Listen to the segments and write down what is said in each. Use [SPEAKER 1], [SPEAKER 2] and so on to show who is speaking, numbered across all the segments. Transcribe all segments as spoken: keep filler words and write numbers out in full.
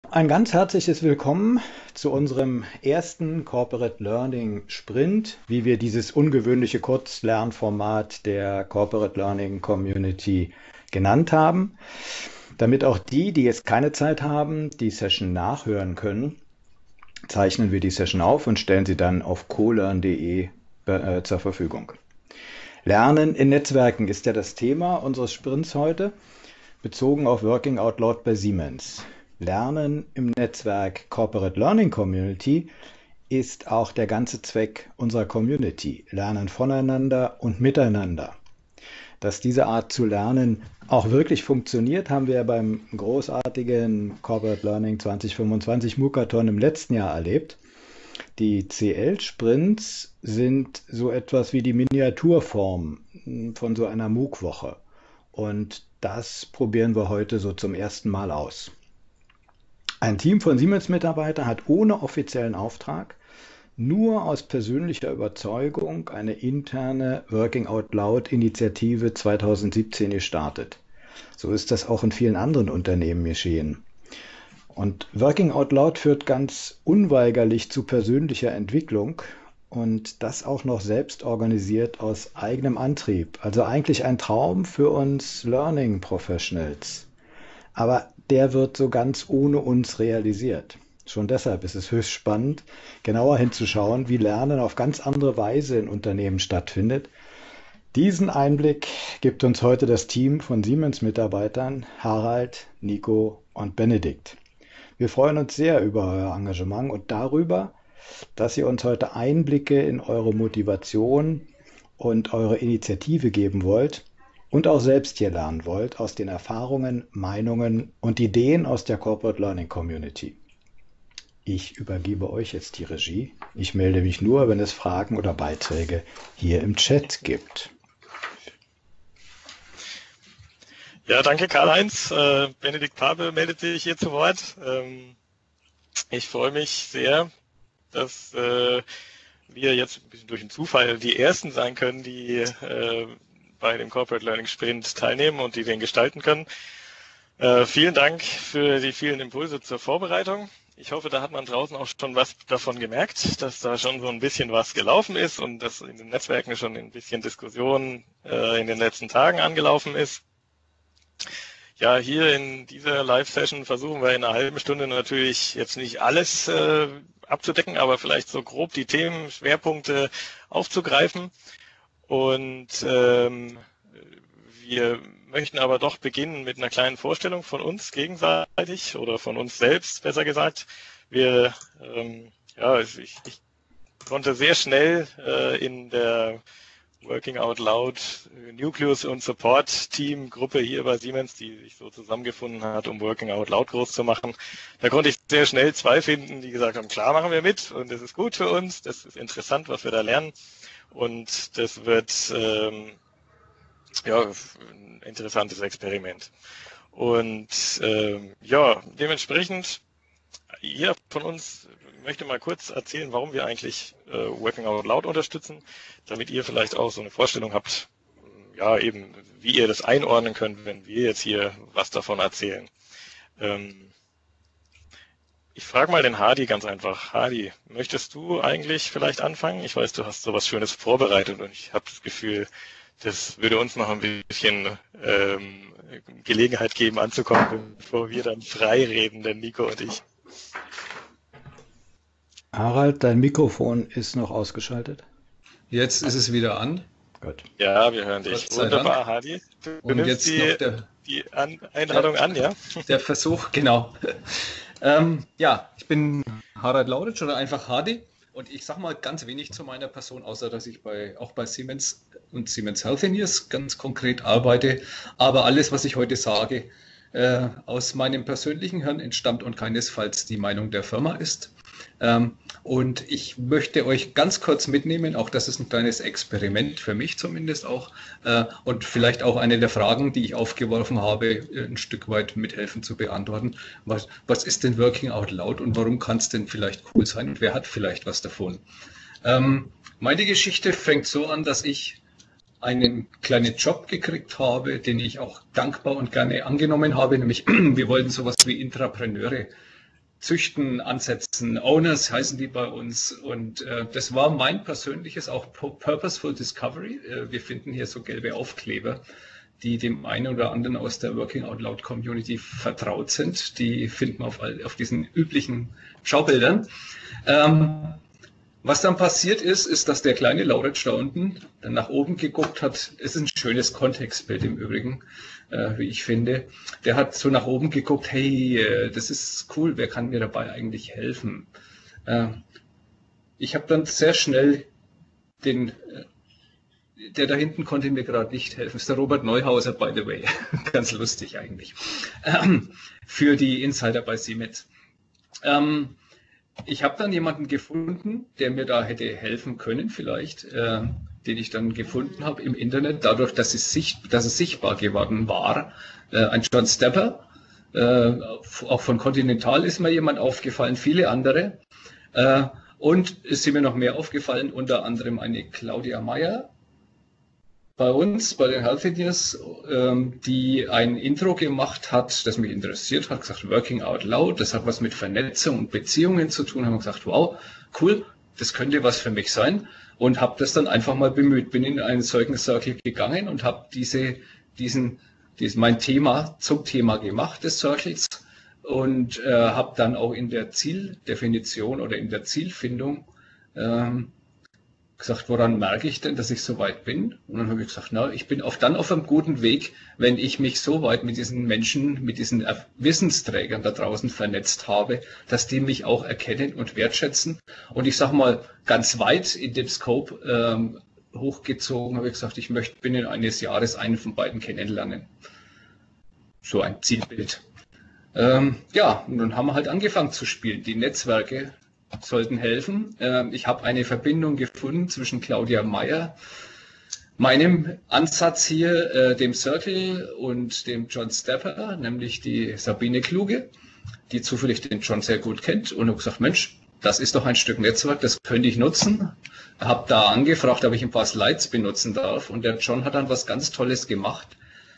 [SPEAKER 1] Ein ganz herzliches Willkommen zu unserem ersten Corporate Learning Sprint, wie wir dieses ungewöhnliche Kurzlernformat der Corporate Learning Community genannt haben, damit auch die, die jetzt keine Zeit haben, die Session nachhören können. Zeichnen wir die Session auf und stellen sie dann auf colearn punkt de äh, zur Verfügung. Lernen in Netzwerken ist ja das Thema unseres Sprints heute, bezogen auf Working Out Loud bei Siemens. Lernen im Netzwerk Corporate Learning Community ist auch der ganze Zweck unserer Community. Lernen voneinander und miteinander. Dass diese Art zu lernen auch wirklich funktioniert, haben wir beim großartigen Corporate Learning zwanzig fünfundzwanzig Mukathon im letzten Jahr erlebt. Die C L-Sprints sind so etwas wie die Miniaturform von so einer MOOC-Woche. Und das probieren wir heute so zum ersten Mal aus. Ein Team von Siemens-Mitarbeitern hat ohne offiziellen Auftrag nur aus persönlicher Überzeugung eine interne Working Out Loud Initiative zweitausendsiebzehn gestartet. So ist das auch in vielen anderen Unternehmen geschehen. Und Working Out Loud führt ganz unweigerlich zu persönlicher Entwicklung und das auch noch selbst organisiert aus eigenem Antrieb. Also eigentlich ein Traum für uns Learning Professionals. Aber der wird so ganz ohne uns realisiert. Schon deshalb ist es höchst spannend, genauer hinzuschauen, wie Lernen auf ganz andere Weise in Unternehmen stattfindet. Diesen Einblick gibt uns heute das Team von Siemens-Mitarbeitern Harald, Nico und Benedikt. Wir freuen uns sehr über euer Engagement und darüber, dass ihr uns heute Einblicke in eure Motivation und eure Initiative geben wollt und auch selbst hier lernen wollt aus den Erfahrungen, Meinungen und Ideen aus der Corporate Learning Community. Ich übergebe euch jetzt die Regie. Ich melde mich nur, wenn es Fragen oder Beiträge hier im Chat gibt.
[SPEAKER 2] Ja, danke Karl-Heinz. Äh, Benedikt Pape meldet sich hier zu Wort. Ähm, ich freue mich sehr, dass äh, wir jetzt ein bisschen durch den Zufall die Ersten sein können, die äh, bei dem Corporate Learning Sprint teilnehmen und die den gestalten können. Äh, vielen Dank für die vielen Impulse zur Vorbereitung. Ich hoffe, da hat man draußen auch schon was davon gemerkt, dass da schon so ein bisschen was gelaufen ist und dass in den Netzwerken schon ein bisschen Diskussion äh, in den letzten Tagen angelaufen ist. Ja, hier in dieser Live-Session versuchen wir in einer halben Stunde natürlich jetzt nicht alles äh, abzudecken, aber vielleicht so grob die Themen, Schwerpunkte aufzugreifen. Und ähm, wir möchten aber doch beginnen mit einer kleinen Vorstellung von uns gegenseitig oder von uns selbst, besser gesagt. Wir, ähm, ja, ich, ich konnte sehr schnell äh, in der Working Out Loud Nucleus und Support Team Gruppe hier bei Siemens, die sich so zusammengefunden hat, um Working Out Loud groß zu machen. Da konnte ich sehr schnell zwei finden, die gesagt haben, klar, machen wir mit und das ist gut für uns, das ist interessant, was wir da lernen. Und das wird ähm, ja, ein interessantes Experiment. Und ähm, ja, dementsprechend, jeder von uns möchte mal kurz erzählen, warum wir eigentlich äh, Working Out Loud unterstützen, damit ihr vielleicht auch so eine Vorstellung habt, ja eben, wie ihr das einordnen könnt, wenn wir jetzt hier was davon erzählen. Ähm, Ich frage mal den Hardy ganz einfach. Hardy, möchtest du eigentlich vielleicht anfangen? Ich weiß, du hast sowas Schönes vorbereitet und ich habe das Gefühl, das würde uns noch ein bisschen ähm, Gelegenheit geben anzukommen, bevor wir dann frei reden, denn Nico und ich.
[SPEAKER 1] Harald, dein Mikrofon ist noch ausgeschaltet.
[SPEAKER 3] Jetzt ist es wieder an.
[SPEAKER 1] Gut.
[SPEAKER 2] Ja, wir hören dich.
[SPEAKER 3] Gott sei
[SPEAKER 2] Wunderbar,
[SPEAKER 3] Dank.
[SPEAKER 2] Hardy. Du
[SPEAKER 3] Und
[SPEAKER 2] nimmst
[SPEAKER 3] jetzt
[SPEAKER 2] die,
[SPEAKER 3] noch der,
[SPEAKER 2] die an Einladung
[SPEAKER 3] der,
[SPEAKER 2] an, ja?
[SPEAKER 3] der Versuch, genau. ähm, ja, ich bin Harald Lauritsch oder einfach Hardy und ich sage mal ganz wenig zu meiner Person, außer dass ich bei, auch bei Siemens und Siemens Healthineers ganz konkret arbeite. Aber alles, was ich heute sage, äh, aus meinem persönlichen Hirn entstammt und keinesfalls die Meinung der Firma ist. Ähm, und ich möchte euch ganz kurz mitnehmen, auch das ist ein kleines Experiment für mich zumindest auch äh, und vielleicht auch eine der Fragen, die ich aufgeworfen habe, ein Stück weit mithelfen zu beantworten. Was, was ist denn Working Out Loud und warum kann es denn vielleicht cool sein und wer hat vielleicht was davon? Ähm, meine Geschichte fängt so an, dass ich einen kleinen Job gekriegt habe, den ich auch dankbar und gerne angenommen habe, nämlich wir wollten sowas wie Intrapreneure Züchten ansetzen. Owners heißen die bei uns. Und äh, das war mein persönliches, auch Purposeful Discovery. Äh, wir finden hier so gelbe Aufkleber, die dem einen oder anderen aus der Working Out Loud Community vertraut sind. Die finden wir auf, all, auf diesen üblichen Schaubildern. Ähm, was dann passiert ist, ist, dass der kleine Lauritsch da unten dann nach oben geguckt hat. Es ist ein schönes Kontextbild im Übrigen, äh, wie ich finde. Der hat so nach oben geguckt, hey, äh, das ist cool, wer kann mir dabei eigentlich helfen? Äh, ich habe dann sehr schnell den, äh, der da hinten konnte mir gerade nicht helfen, das ist der Robert Neuhauser, by the way, ganz lustig eigentlich, ähm, für die Insider bei Siemens. Ähm, Ich habe dann jemanden gefunden, der mir da hätte helfen können, vielleicht, äh, den ich dann gefunden habe im Internet, dadurch, dass es, sicht, dass es sichtbar geworden war. Äh, ein John Stepper, äh, auch von Continental ist mir jemand aufgefallen, viele andere. Äh, und es sind mir noch mehr aufgefallen, unter anderem eine Claudia Meyer bei uns, bei den Health Engineers, ähm, die ein Intro gemacht hat, das mich interessiert hat, gesagt, Working Out Loud, das hat was mit Vernetzung und Beziehungen zu tun, haben wir gesagt, wow, cool, das könnte was für mich sein und habe das dann einfach mal bemüht, bin in einen solchen Circle gegangen und habe diese, diesen, diesen, mein Thema zum Thema gemacht des Circles und äh, habe dann auch in der Zieldefinition oder in der Zielfindung ähm, gesagt, woran merke ich denn, dass ich so weit bin? Und dann habe ich gesagt, na, ich bin auf, dann auf einem guten Weg, wenn ich mich so weit mit diesen Menschen, mit diesen Wissensträgern da draußen vernetzt habe, dass die mich auch erkennen und wertschätzen. Und ich sage mal, ganz weit in dem Scope ähm, hochgezogen, habe ich gesagt, ich möchte binnen eines Jahres einen von beiden kennenlernen. So ein Zielbild. Ähm, ja, und dann haben wir halt angefangen zu spielen. Die Netzwerke sollten helfen. Ich habe eine Verbindung gefunden zwischen Claudia Meyer, meinem Ansatz hier, dem Circle und dem John Stepper, nämlich die Sabine Kluge, die zufällig den John sehr gut kennt und habe gesagt, Mensch, das ist doch ein Stück Netzwerk, das könnte ich nutzen. Habe da angefragt, ob ich ein paar Slides benutzen darf und der John hat dann was ganz Tolles gemacht.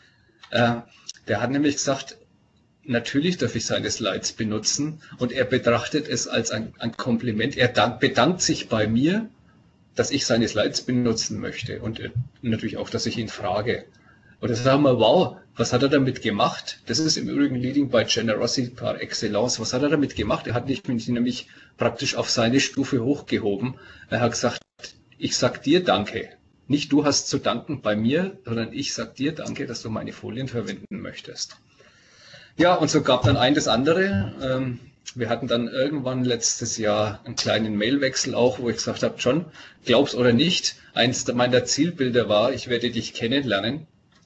[SPEAKER 3] Der hat nämlich gesagt, natürlich darf ich seine Slides benutzen und er betrachtet es als ein, ein Kompliment. Er dank, bedankt sich bei mir, dass ich seine Slides benutzen möchte und äh, natürlich auch, dass ich ihn frage. Und da sagen wir, wow, was hat er damit gemacht? Das ist im Übrigen Leading by Generosity par excellence. Was hat er damit gemacht? Er hat mich nämlich praktisch auf seine Stufe hochgehoben. Er hat gesagt, ich sag dir Danke. Nicht du hast zu danken bei mir, sondern ich sag dir Danke, dass du meine Folien verwenden möchtest. Ja, und so gab dann ein das andere. Wir hatten dann irgendwann letztes Jahr einen kleinen Mailwechsel auch, wo ich gesagt habe, John, glaub's oder nicht, eins meiner Zielbilder war, ich werde dich kennenlernen.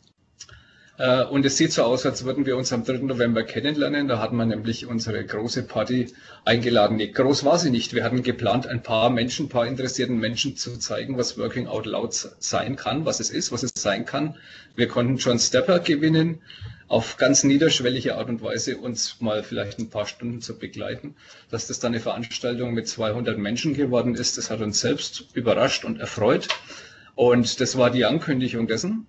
[SPEAKER 3] Und es sieht so aus, als würden wir uns am dritten November kennenlernen. Da hatten wir nämlich unsere große Party eingeladen. Nee, groß war sie nicht. Wir hatten geplant, ein paar Menschen, ein paar interessierten Menschen zu zeigen, was Working Out Loud sein kann, was es ist, was es sein kann. Wir konnten John Stepper gewinnen, auf ganz niederschwellige Art und Weise uns mal vielleicht ein paar Stunden zu begleiten. Dass das dann eine Veranstaltung mit zweihundert Menschen geworden ist, das hat uns selbst überrascht und erfreut. Und das war die Ankündigung dessen.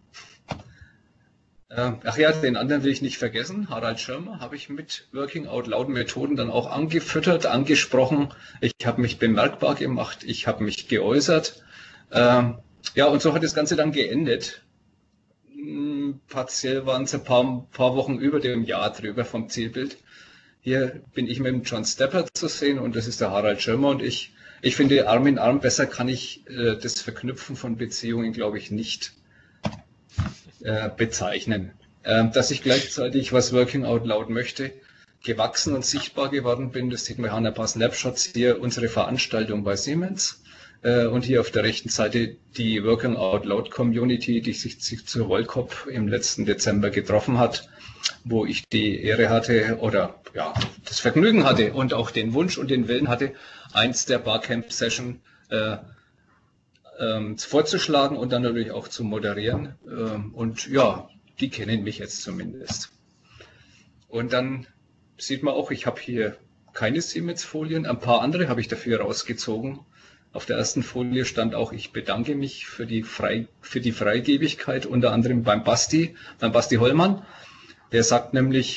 [SPEAKER 3] Ach ja, den anderen will ich nicht vergessen. Harald Schirmer habe ich mit Working Out Loud Methoden dann auch angefüttert, angesprochen. Ich habe mich bemerkbar gemacht, ich habe mich geäußert. Ja, und so hat das Ganze dann geendet. Partiell waren es ein paar, paar Wochen über dem Jahr drüber vom Zielbild. Hier bin ich mit dem John Stepper zu sehen und das ist der Harald Schirmer und ich. Ich finde, Arm in Arm, besser kann ich äh, das Verknüpfen von Beziehungen, glaube ich, nicht äh, bezeichnen. Äh, dass ich gleichzeitig, was Working Out Loud möchte, gewachsen und sichtbar geworden bin, das sieht man an ein paar Snapshots hier, unsere Veranstaltung bei Siemens. Und hier auf der rechten Seite die Working Out Loud Community, die sich zur World Cup im letzten Dezember getroffen hat, wo ich die Ehre hatte oder ja das Vergnügen hatte und auch den Wunsch und den Willen hatte, eins der Barcamp Session äh, ähm, vorzuschlagen und dann natürlich auch zu moderieren. Ähm, und ja, die kennen mich jetzt zumindest. Und dann sieht man auch, ich habe hier keine Siemens-Folien, ein paar andere habe ich dafür rausgezogen. Auf der ersten Folie stand auch, ich bedanke mich für die, Frei, für die Freigebigkeit, unter anderem beim Basti, beim Basti Hollmann. Der sagt nämlich,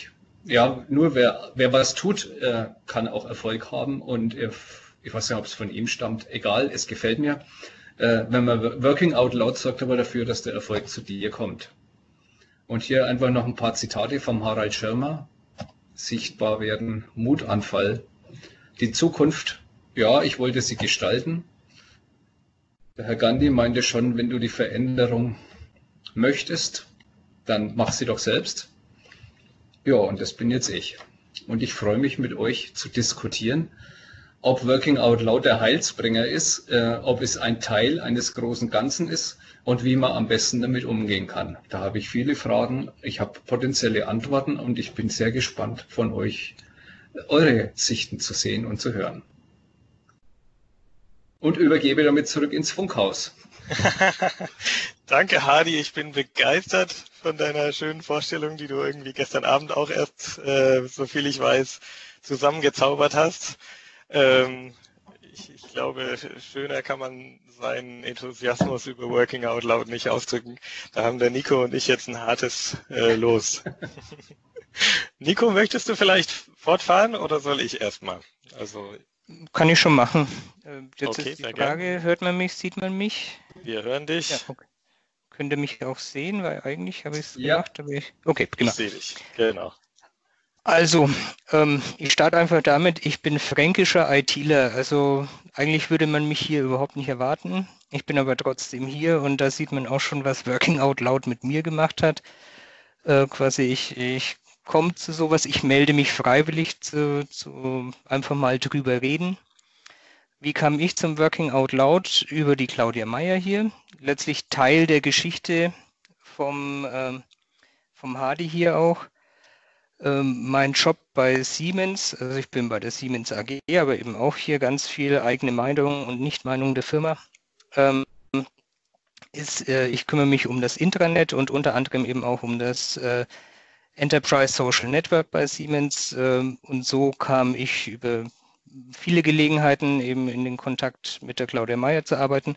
[SPEAKER 3] ja, nur wer, wer was tut, äh, kann auch Erfolg haben. Und äh, ich weiß nicht, ob es von ihm stammt. Egal, es gefällt mir. Äh, wenn man Working Out Loud sorgt aber dafür, dass der Erfolg zu dir kommt. Und hier einfach noch ein paar Zitate vom Harald Schirmer. Sichtbar werden, Mutanfall. Die Zukunft, ja, ich wollte sie gestalten. Der Herr Gandhi meinte schon, wenn du die Veränderung möchtest, dann mach sie doch selbst. Ja, und das bin jetzt ich. Und ich freue mich, mit euch zu diskutieren, ob Working Out Loud der Heilsbringer ist, äh, ob es ein Teil eines großen Ganzen ist und wie man am besten damit umgehen kann. Da habe ich viele Fragen, ich habe potenzielle Antworten und ich bin sehr gespannt, von euch eure Sichten zu sehen und zu hören. Und übergebe damit zurück ins Funkhaus.
[SPEAKER 2] Danke, Hardy. Ich bin begeistert von deiner schönen Vorstellung, die du irgendwie gestern Abend auch erst, äh, so viel ich weiß, zusammengezaubert hast. Ähm, ich, ich glaube, schöner kann man seinen Enthusiasmus über Working Out Loud nicht ausdrücken. Da haben der Nico und ich jetzt ein hartes äh, Los. Nico, möchtest du vielleicht fortfahren oder soll ich erstmal? Also
[SPEAKER 4] kann ich schon machen. Jetzt
[SPEAKER 2] okay,
[SPEAKER 4] ist die Frage, gern. Hört man mich, sieht man mich?
[SPEAKER 2] Wir hören dich.
[SPEAKER 4] Ja, okay. Könnt ihr mich auch sehen, weil eigentlich habe ich es
[SPEAKER 3] ja.
[SPEAKER 4] gemacht. Aber ich, okay, prima.
[SPEAKER 2] Ich sehe dich, genau.
[SPEAKER 4] Also, ähm, ich starte einfach damit, ich bin fränkischer ITler. Also eigentlich würde man mich hier überhaupt nicht erwarten. Ich bin aber trotzdem hier und da sieht man auch schon, was Working Out Loud mit mir gemacht hat. Äh, quasi ich, ich komme zu sowas, ich melde mich freiwillig zu, zu einfach mal drüber reden. Wie kam ich zum Working Out Loud? Über die Claudia Meyer hier. Letztlich Teil der Geschichte vom, ähm, vom Hardy hier auch. Ähm, mein Job bei Siemens, also ich bin bei der Siemens A G, aber eben auch hier ganz viel eigene Meinung und Nicht-Meinung der Firma. Ähm, ist, äh, ich kümmere mich um das Intranet und unter anderem eben auch um das äh, Enterprise Social Network bei Siemens. Äh, und so kam ich über viele Gelegenheiten eben in den Kontakt mit der Claudia Meyer zu arbeiten.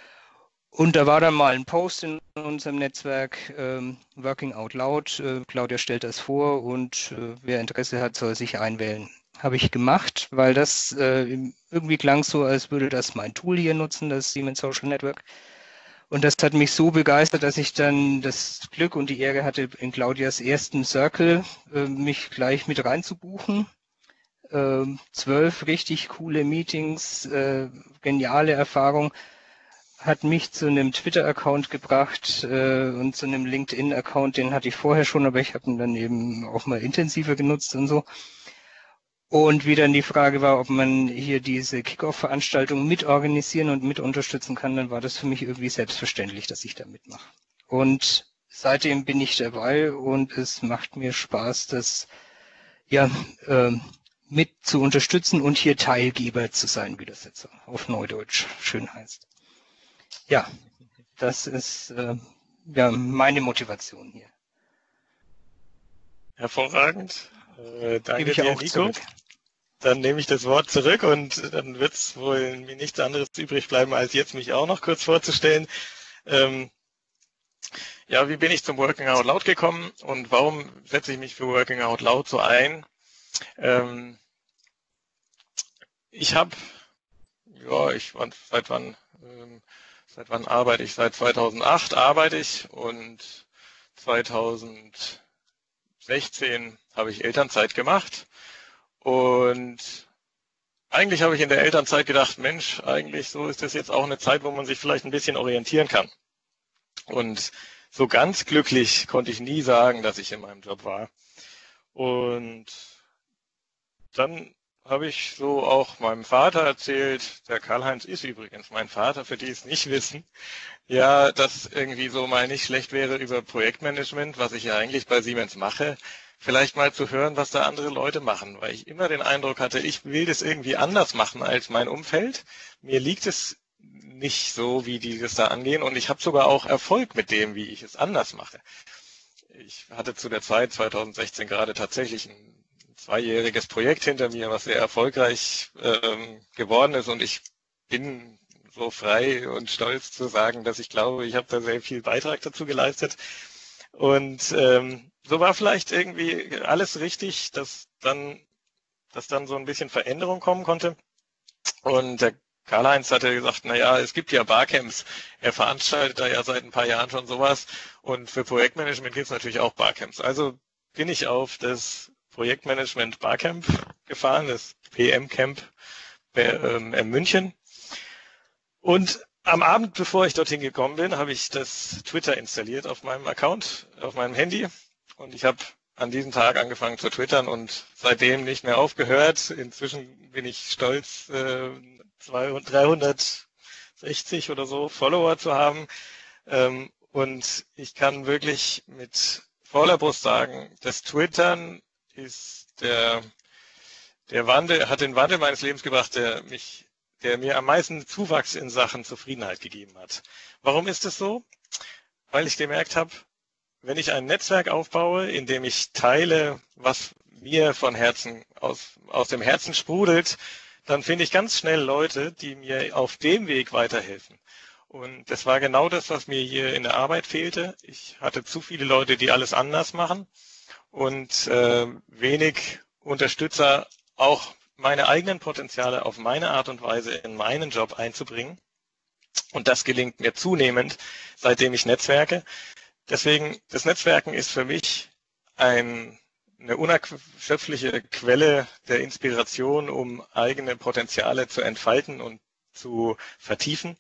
[SPEAKER 4] Und da war dann mal ein Post in unserem Netzwerk, ähm, Working Out Loud. Äh, Claudia stellt das vor und äh, wer Interesse hat, soll sich einwählen. Habe ich gemacht, weil das äh, irgendwie klang so, als würde das mein Tool hier nutzen, das Siemens Social Network. Und das hat mich so begeistert, dass ich dann das Glück und die Ehre hatte, in Claudias ersten Circle äh, mich gleich mit reinzubuchen. Äh, zwölf richtig coole Meetings, äh, geniale Erfahrung. Hat mich zu einem Twitter-Account gebracht äh, und zu einem LinkedIn-Account, den hatte ich vorher schon, aber ich habe ihn dann eben auch mal intensiver genutzt und so. Und wie dann die Frage war, ob man hier diese Kick-Off-Veranstaltung mitorganisieren und mit unterstützen kann, dann war das für mich irgendwie selbstverständlich, dass ich da mitmache. Und seitdem bin ich dabei und es macht mir Spaß, das ja äh, mit zu unterstützen und hier Teilgeber zu sein, wie das jetzt auf Neudeutsch schön heißt. Ja, das ist äh, ja meine Motivation hier.
[SPEAKER 2] Hervorragend. Äh, danke
[SPEAKER 4] Gebe ich
[SPEAKER 2] dir,
[SPEAKER 4] auch
[SPEAKER 2] Nico.
[SPEAKER 4] zurück.
[SPEAKER 2] Dann nehme ich das Wort zurück und dann wird es wohl mir nichts anderes übrig bleiben, als jetzt mich auch noch kurz vorzustellen. Ähm, ja, wie bin ich zum Working Out Loud gekommen und warum setze ich mich für Working Out Loud so ein? Ähm, ich habe, ja, ich war seit wann, ähm, seit wann arbeite ich? Seit zweitausendacht arbeite ich und zweitausendsechzehn habe ich Elternzeit gemacht. Und eigentlich habe ich in der Elternzeit gedacht, Mensch, eigentlich so ist das jetzt auch eine Zeit, wo man sich vielleicht ein bisschen orientieren kann. Und so ganz glücklich konnte ich nie sagen, dass ich in meinem Job war. Und dann habe ich so auch meinem Vater erzählt, der Karl-Heinz ist übrigens mein Vater, für die es nicht wissen, ja, dass irgendwie so mal nicht schlecht wäre über Projektmanagement, was ich ja eigentlich bei Siemens mache, vielleicht mal zu hören, was da andere Leute machen, weil ich immer den Eindruck hatte, ich will das irgendwie anders machen als mein Umfeld. Mir liegt es nicht so, wie die das da angehen und ich habe sogar auch Erfolg mit dem, wie ich es anders mache. Ich hatte zu der Zeit, zweitausendsechzehn, gerade tatsächlich ein zweijähriges Projekt hinter mir, was sehr erfolgreich ähm, geworden ist und ich bin so frei und stolz zu sagen, dass ich glaube, ich habe da sehr viel Beitrag dazu geleistet. Und ähm, so war vielleicht irgendwie alles richtig, dass dann, dass dann so ein bisschen Veränderung kommen konnte. Und der Karl-Heinz hatte gesagt, na ja, es gibt ja Barcamps. Er veranstaltet da ja seit ein paar Jahren schon sowas. Und für Projektmanagement gibt es natürlich auch Barcamps. Also bin ich auf das Projektmanagement Barcamp gefahren, das P M-Camp ähm, in München. Und am Abend, bevor ich dorthin gekommen bin, habe ich das Twitter installiert auf meinem Account, auf meinem Handy. Und ich habe an diesem Tag angefangen zu twittern und seitdem nicht mehr aufgehört. Inzwischen bin ich stolz, äh, dreihundertsechzig oder so Follower zu haben. Ähm, und ich kann wirklich mit voller Brust sagen, das Twittern ist der, der Wandel, hat den Wandel meines Lebens gebracht, der mich, der mir am meisten Zuwachs in Sachen Zufriedenheit gegeben hat. Warum ist es so? Weil ich gemerkt habe, wenn ich ein Netzwerk aufbaue, in dem ich teile, was mir von Herzen, aus, aus dem Herzen sprudelt, dann finde ich ganz schnell Leute, die mir auf dem Weg weiterhelfen. Und das war genau das, was mir hier in der Arbeit fehlte. Ich hatte zu viele Leute, die alles anders machen und äh, wenig Unterstützer, auch meine eigenen Potenziale auf meine Art und Weise in meinen Job einzubringen. Und das gelingt mir zunehmend, seitdem ich netzwerke. Deswegen, das Netzwerken ist für mich ein, eine unerschöpfliche Quelle der Inspiration, um eigene Potenziale zu entfalten und zu vertiefen.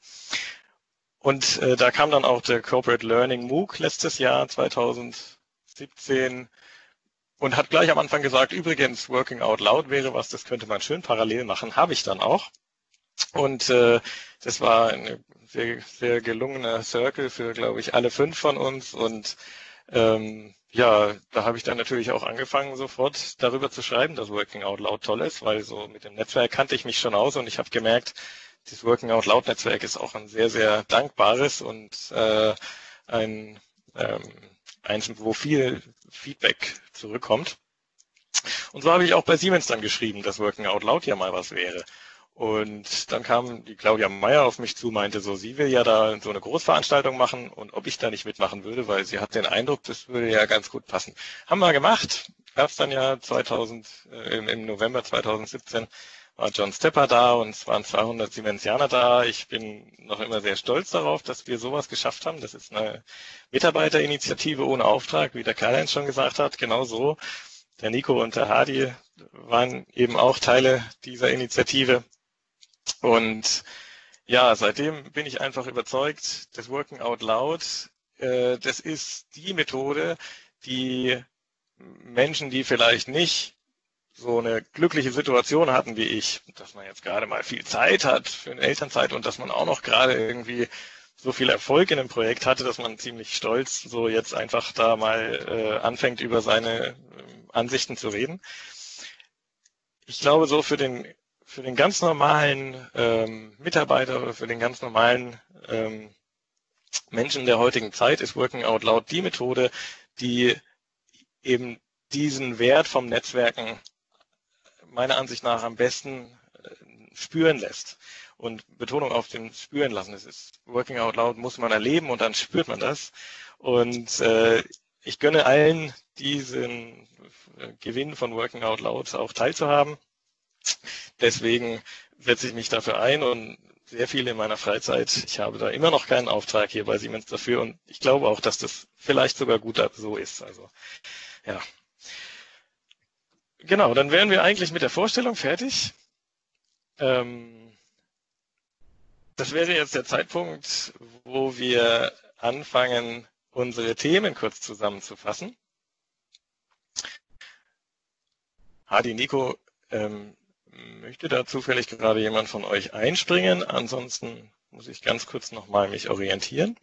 [SPEAKER 2] Und äh, da kam dann auch der Corporate Learning MOOC letztes Jahr, zweitausendsiebzehn, und hat gleich am Anfang gesagt, übrigens, Working Out Loud wäre was, das könnte man schön parallel machen, habe ich dann auch. Und äh, das war ein sehr, sehr gelungener Circle für, glaube ich, alle fünf von uns. Und ähm, ja, da habe ich dann natürlich auch angefangen, sofort darüber zu schreiben, dass Working Out Loud toll ist, weil so mit dem Netzwerk kannte ich mich schon aus und ich habe gemerkt, das Working Out Loud Netzwerk ist auch ein sehr, sehr dankbares und äh, ein, ähm, eins, wo viel Feedback zurückkommt. Und so habe ich auch bei Siemens dann geschrieben, dass Working Out Loud ja mal was wäre. Und dann kam die Claudia Meyer auf mich zu, meinte so, sie will ja da so eine Großveranstaltung machen und ob ich da nicht mitmachen würde, weil sie hat den Eindruck, das würde ja ganz gut passen. Haben wir gemacht. Gab es dann ja zweitausend, äh, im November zweitausendsiebzehn war John Stepper da und es waren zweihundert Siemensianer da. Ich bin noch immer sehr stolz darauf, dass wir sowas geschafft haben. Das ist eine Mitarbeiterinitiative ohne Auftrag, wie der Karl-Heinz schon gesagt hat. Genau so. Der Nico und der Hadi waren eben auch Teile dieser Initiative. Und ja, seitdem bin ich einfach überzeugt, das Working Out Loud, äh, das ist die Methode, die Menschen, die vielleicht nicht so eine glückliche Situation hatten wie ich, dass man jetzt gerade mal viel Zeit hat für eine Elternzeit und dass man auch noch gerade irgendwie so viel Erfolg in einem Projekt hatte, dass man ziemlich stolz so jetzt einfach da mal äh, anfängt, über seine äh, Ansichten zu reden. Ich glaube, so für den für den ganz normalen ähm, Mitarbeiter oder für den ganz normalen ähm, Menschen der heutigen Zeit ist Working Out Loud die Methode, die eben diesen Wert vom Netzwerken meiner Ansicht nach am besten äh, spüren lässt. Und Betonung auf dem Spüren lassen. Es ist Working Out Loud muss man erleben und dann spürt man das. Und äh, ich gönne allen diesen äh, Gewinn von Working Out Loud auch teilzuhaben. Deswegen setze ich mich dafür ein und sehr viel in meiner Freizeit. Ich habe da immer noch keinen Auftrag hier bei Siemens dafür und ich glaube auch, dass das vielleicht sogar gut so ist. Also ja. Genau, dann wären wir eigentlich mit der Vorstellung fertig. Ähm, das wäre jetzt der Zeitpunkt, wo wir anfangen, unsere Themen kurz zusammenzufassen. Hadi, Nico, ähm, möchte da zufällig gerade jemand von euch einspringen? Ansonsten muss ich ganz kurz nochmal mich orientieren.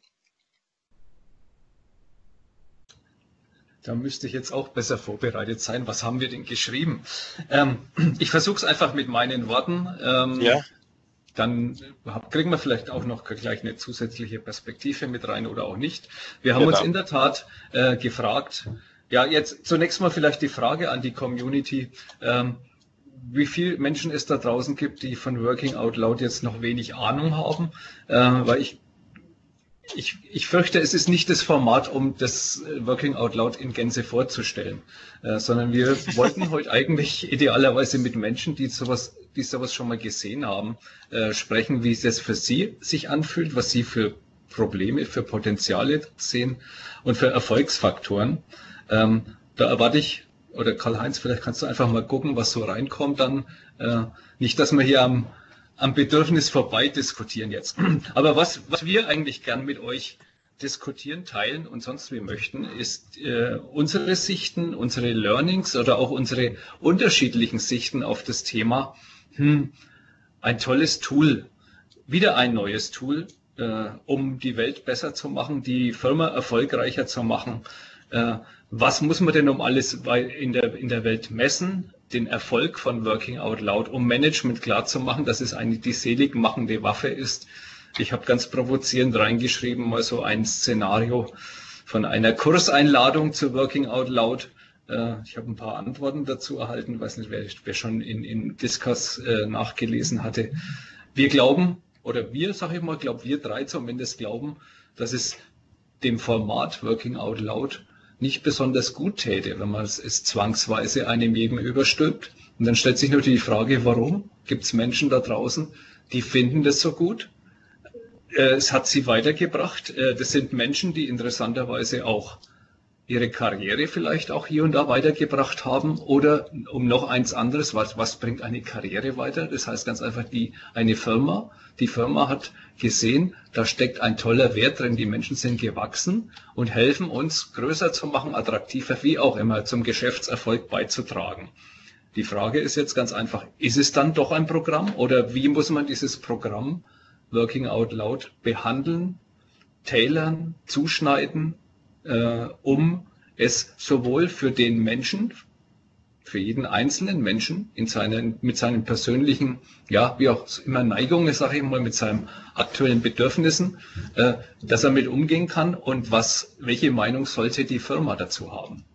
[SPEAKER 3] Da müsste ich jetzt auch besser vorbereitet sein. Was haben wir denn geschrieben? Ähm, ich versuche es einfach mit meinen Worten. Ähm,
[SPEAKER 2] ja.
[SPEAKER 3] Dann kriegen wir vielleicht auch noch gleich eine zusätzliche Perspektive mit rein oder auch nicht. Wir haben genau. uns in der Tat äh, gefragt, ja, jetzt zunächst mal vielleicht die Frage an die Community, ähm, wie viele Menschen es da draußen gibt, die von Working Out Loud jetzt noch wenig Ahnung haben, äh, weil ich Ich, ich fürchte, es ist nicht das Format, um das Working Out Loud in Gänze vorzustellen, äh, sondern wir wollten heute eigentlich idealerweise mit Menschen, die sowas, die sowas schon mal gesehen haben, äh, sprechen, wie es das für sie sich anfühlt, was sie für Probleme, für Potenziale sehen und für Erfolgsfaktoren. Ähm, da erwarte ich, oder Karl-Heinz, vielleicht kannst du einfach mal gucken, was so reinkommt dann. Äh, nicht, dass wir hier am am Bedürfnis vorbei diskutieren jetzt. Aber was, was wir eigentlich gern mit euch diskutieren, teilen und sonst wie möchten, ist äh, unsere Sichten, unsere Learnings oder auch unsere unterschiedlichen Sichten auf das Thema, hm, ein tolles Tool, wieder ein neues Tool, äh, um die Welt besser zu machen, die Firma erfolgreicher zu machen. Äh, was muss man denn um alles in der, in der Welt messen? Den Erfolg von Working Out Loud, um Management klarzumachen, dass es eine die selig machende Waffe ist. Ich habe ganz provozierend reingeschrieben, mal so ein Szenario von einer Kurseinladung zu Working Out Loud. Äh, ich habe ein paar Antworten dazu erhalten, weiß nicht, wer, wer schon in, in Discuss äh, nachgelesen hatte. Wir glauben, oder wir, sage ich mal, glaube wir drei zumindest glauben, dass es dem Format Working Out Loud nicht besonders gut täte, wenn man es, es zwangsweise einem jedem überstülpt. Und dann stellt sich natürlich die Frage, warum? Gibt es Menschen da draußen, die finden das so gut? Äh, es hat sie weitergebracht. Äh, das sind Menschen, die interessanterweise auch ihre Karriere vielleicht auch hier und da weitergebracht haben. Oder um noch eins anderes, was, was bringt eine Karriere weiter? Das heißt ganz einfach, die, eine Firma, die Firma hat gesehen, da steckt ein toller Wert drin, die Menschen sind gewachsen und helfen uns größer zu machen, attraktiver, wie auch immer, zum Geschäftserfolg beizutragen. Die Frage ist jetzt ganz einfach, ist es dann doch ein Programm oder wie muss man dieses Programm Working Out Loud behandeln, tailern, zuschneiden, äh, um es sowohl für den Menschen, für jeden einzelnen Menschen in seinen, mit seinen persönlichen, ja, wie auch immer Neigungen, sage ich mal, mit seinen aktuellen Bedürfnissen, äh, dass er mit umgehen kann und was, welche Meinung sollte die Firma dazu haben?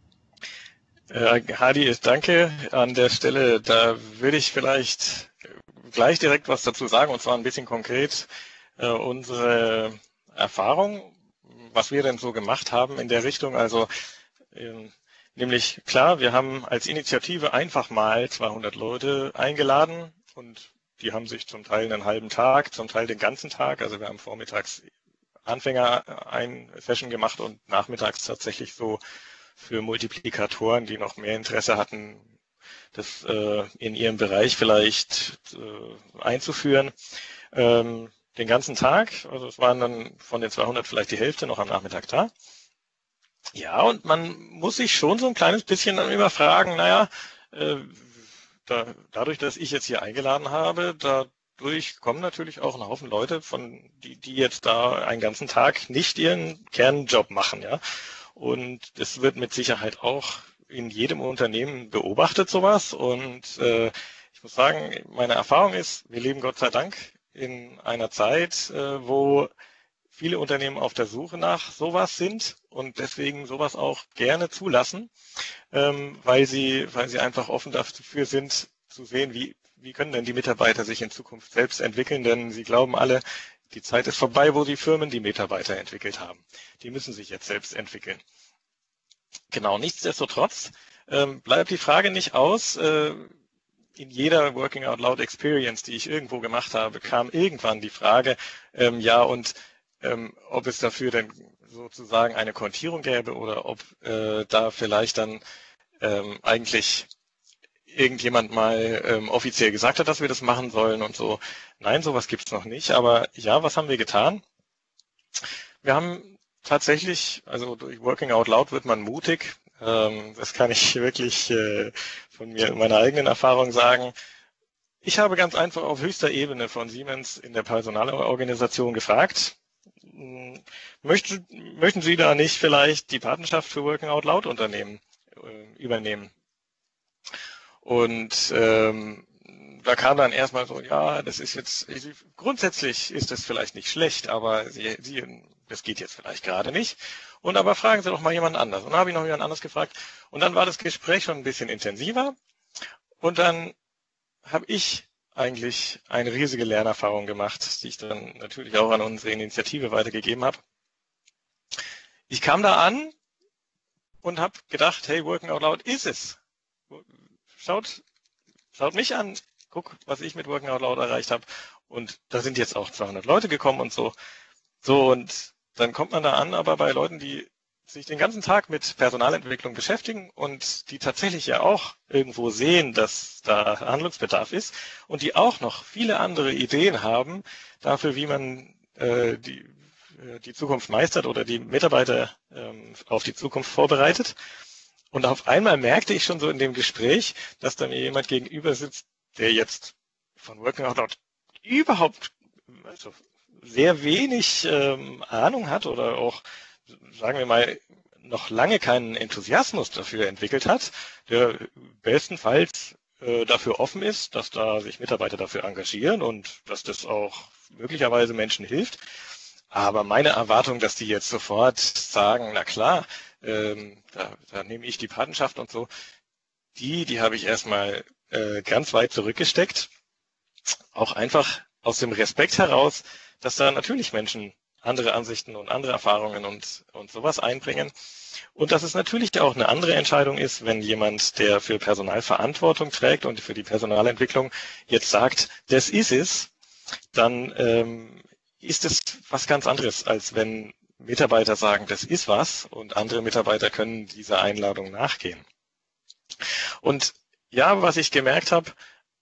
[SPEAKER 2] Äh, Hadi, danke an der Stelle. Da würde ich vielleicht gleich direkt was dazu sagen, und zwar ein bisschen konkret äh, unsere Erfahrung, was wir denn so gemacht haben in der Richtung. Also äh, nämlich klar, wir haben als Initiative einfach mal zweihundert Leute eingeladen und die haben sich zum Teil einen halben Tag, zum Teil den ganzen Tag, also wir haben vormittags Anfänger ein Session gemacht und nachmittags tatsächlich so für Multiplikatoren, die noch mehr Interesse hatten, das äh, in ihrem Bereich vielleicht äh, einzuführen. Ähm, den ganzen Tag, also es waren dann von den zweihundert vielleicht die Hälfte noch am Nachmittag da. Ja, und man muss sich schon so ein kleines bisschen dann überfragen, naja, äh, da, dadurch, dass ich jetzt hier eingeladen habe, dadurch kommen natürlich auch ein Haufen Leute, von die, die jetzt da einen ganzen Tag nicht ihren Kernjob machen, ja. Und das wird mit Sicherheit auch in jedem Unternehmen beobachtet, sowas. Und äh, ich muss sagen, meine Erfahrung ist, wir leben Gott sei Dank in einer Zeit, äh, wo viele Unternehmen auf der Suche nach sowas sind und deswegen sowas auch gerne zulassen, ähm, weil sie, weil sie einfach offen dafür sind, zu sehen, wie, wie können denn die Mitarbeiter sich in Zukunft selbst entwickeln, denn sie glauben alle, die Zeit ist vorbei, wo die Firmen die Mitarbeiter entwickelt haben. Die müssen sich jetzt selbst entwickeln. Genau, nichtsdestotrotz ähm, bleibt die Frage nicht aus. Äh, in jeder Working Out Loud Experience, die ich irgendwo gemacht habe, kam irgendwann die Frage, ähm, ja, und ähm, ob es dafür denn sozusagen eine Kontierung gäbe oder ob äh, da vielleicht dann ähm, eigentlich irgendjemand mal ähm, offiziell gesagt hat, dass wir das machen sollen und so. Nein, sowas gibt's noch nicht. Aber ja, was haben wir getan? Wir haben tatsächlich, also durch Working Out Loud wird man mutig. Ähm, das kann ich wirklich äh, von mir, meiner eigenen Erfahrung sagen. Ich habe ganz einfach auf höchster Ebene von Siemens in der Personalorganisation gefragt, möchten, möchten Sie da nicht vielleicht die Patenschaft für Working Out Loud Unternehmen äh, übernehmen? Und ähm, da kam dann erstmal so, ja, das ist jetzt, grundsätzlich ist das vielleicht nicht schlecht, aber Sie, Sie, das geht jetzt vielleicht gerade nicht. Und aber fragen Sie doch mal jemand anders. Und dann habe ich noch jemand anderes gefragt. Und dann war das Gespräch schon ein bisschen intensiver. Und dann habe ich eigentlich eine riesige Lernerfahrung gemacht, die ich dann natürlich auch an unsere Initiative weitergegeben habe. Ich kam da an und habe gedacht, hey, Working Out Loud ist es. Schaut, schaut mich an, guck, was ich mit Working Out Loud erreicht habe. Und da sind jetzt auch zweihundert Leute gekommen und so. So, und dann kommt man da an, aber bei Leuten, die sich den ganzen Tag mit Personalentwicklung beschäftigen und die tatsächlich ja auch irgendwo sehen, dass da Handlungsbedarf ist und die auch noch viele andere Ideen haben dafür, wie man äh, die die Zukunft meistert oder die Mitarbeiter ähm, auf die Zukunft vorbereitet. Und auf einmal merkte ich schon so in dem Gespräch, dass da mir jemand gegenüber sitzt, der jetzt von Working Out Loud überhaupt also sehr wenig ähm, Ahnung hat oder auch, sagen wir mal, noch lange keinen Enthusiasmus dafür entwickelt hat, der bestenfalls äh, dafür offen ist, dass da sich Mitarbeiter dafür engagieren und dass das auch möglicherweise Menschen hilft. Aber meine Erwartung, dass die jetzt sofort sagen, na klar, ähm, da, da nehme ich die Patenschaft und so, die, die habe ich erstmal äh, ganz weit zurückgesteckt. Auch einfach aus dem Respekt heraus, dass da natürlich Menschen andere Ansichten und andere Erfahrungen und, und sowas einbringen. Und dass es natürlich auch eine andere Entscheidung ist, wenn jemand, der für Personalverantwortung trägt und für die Personalentwicklung jetzt sagt, das ist es, dann ähm, ist es was ganz anderes, als wenn Mitarbeiter sagen, das ist was und andere Mitarbeiter können dieser Einladung nachgehen. Und ja, was ich gemerkt habe,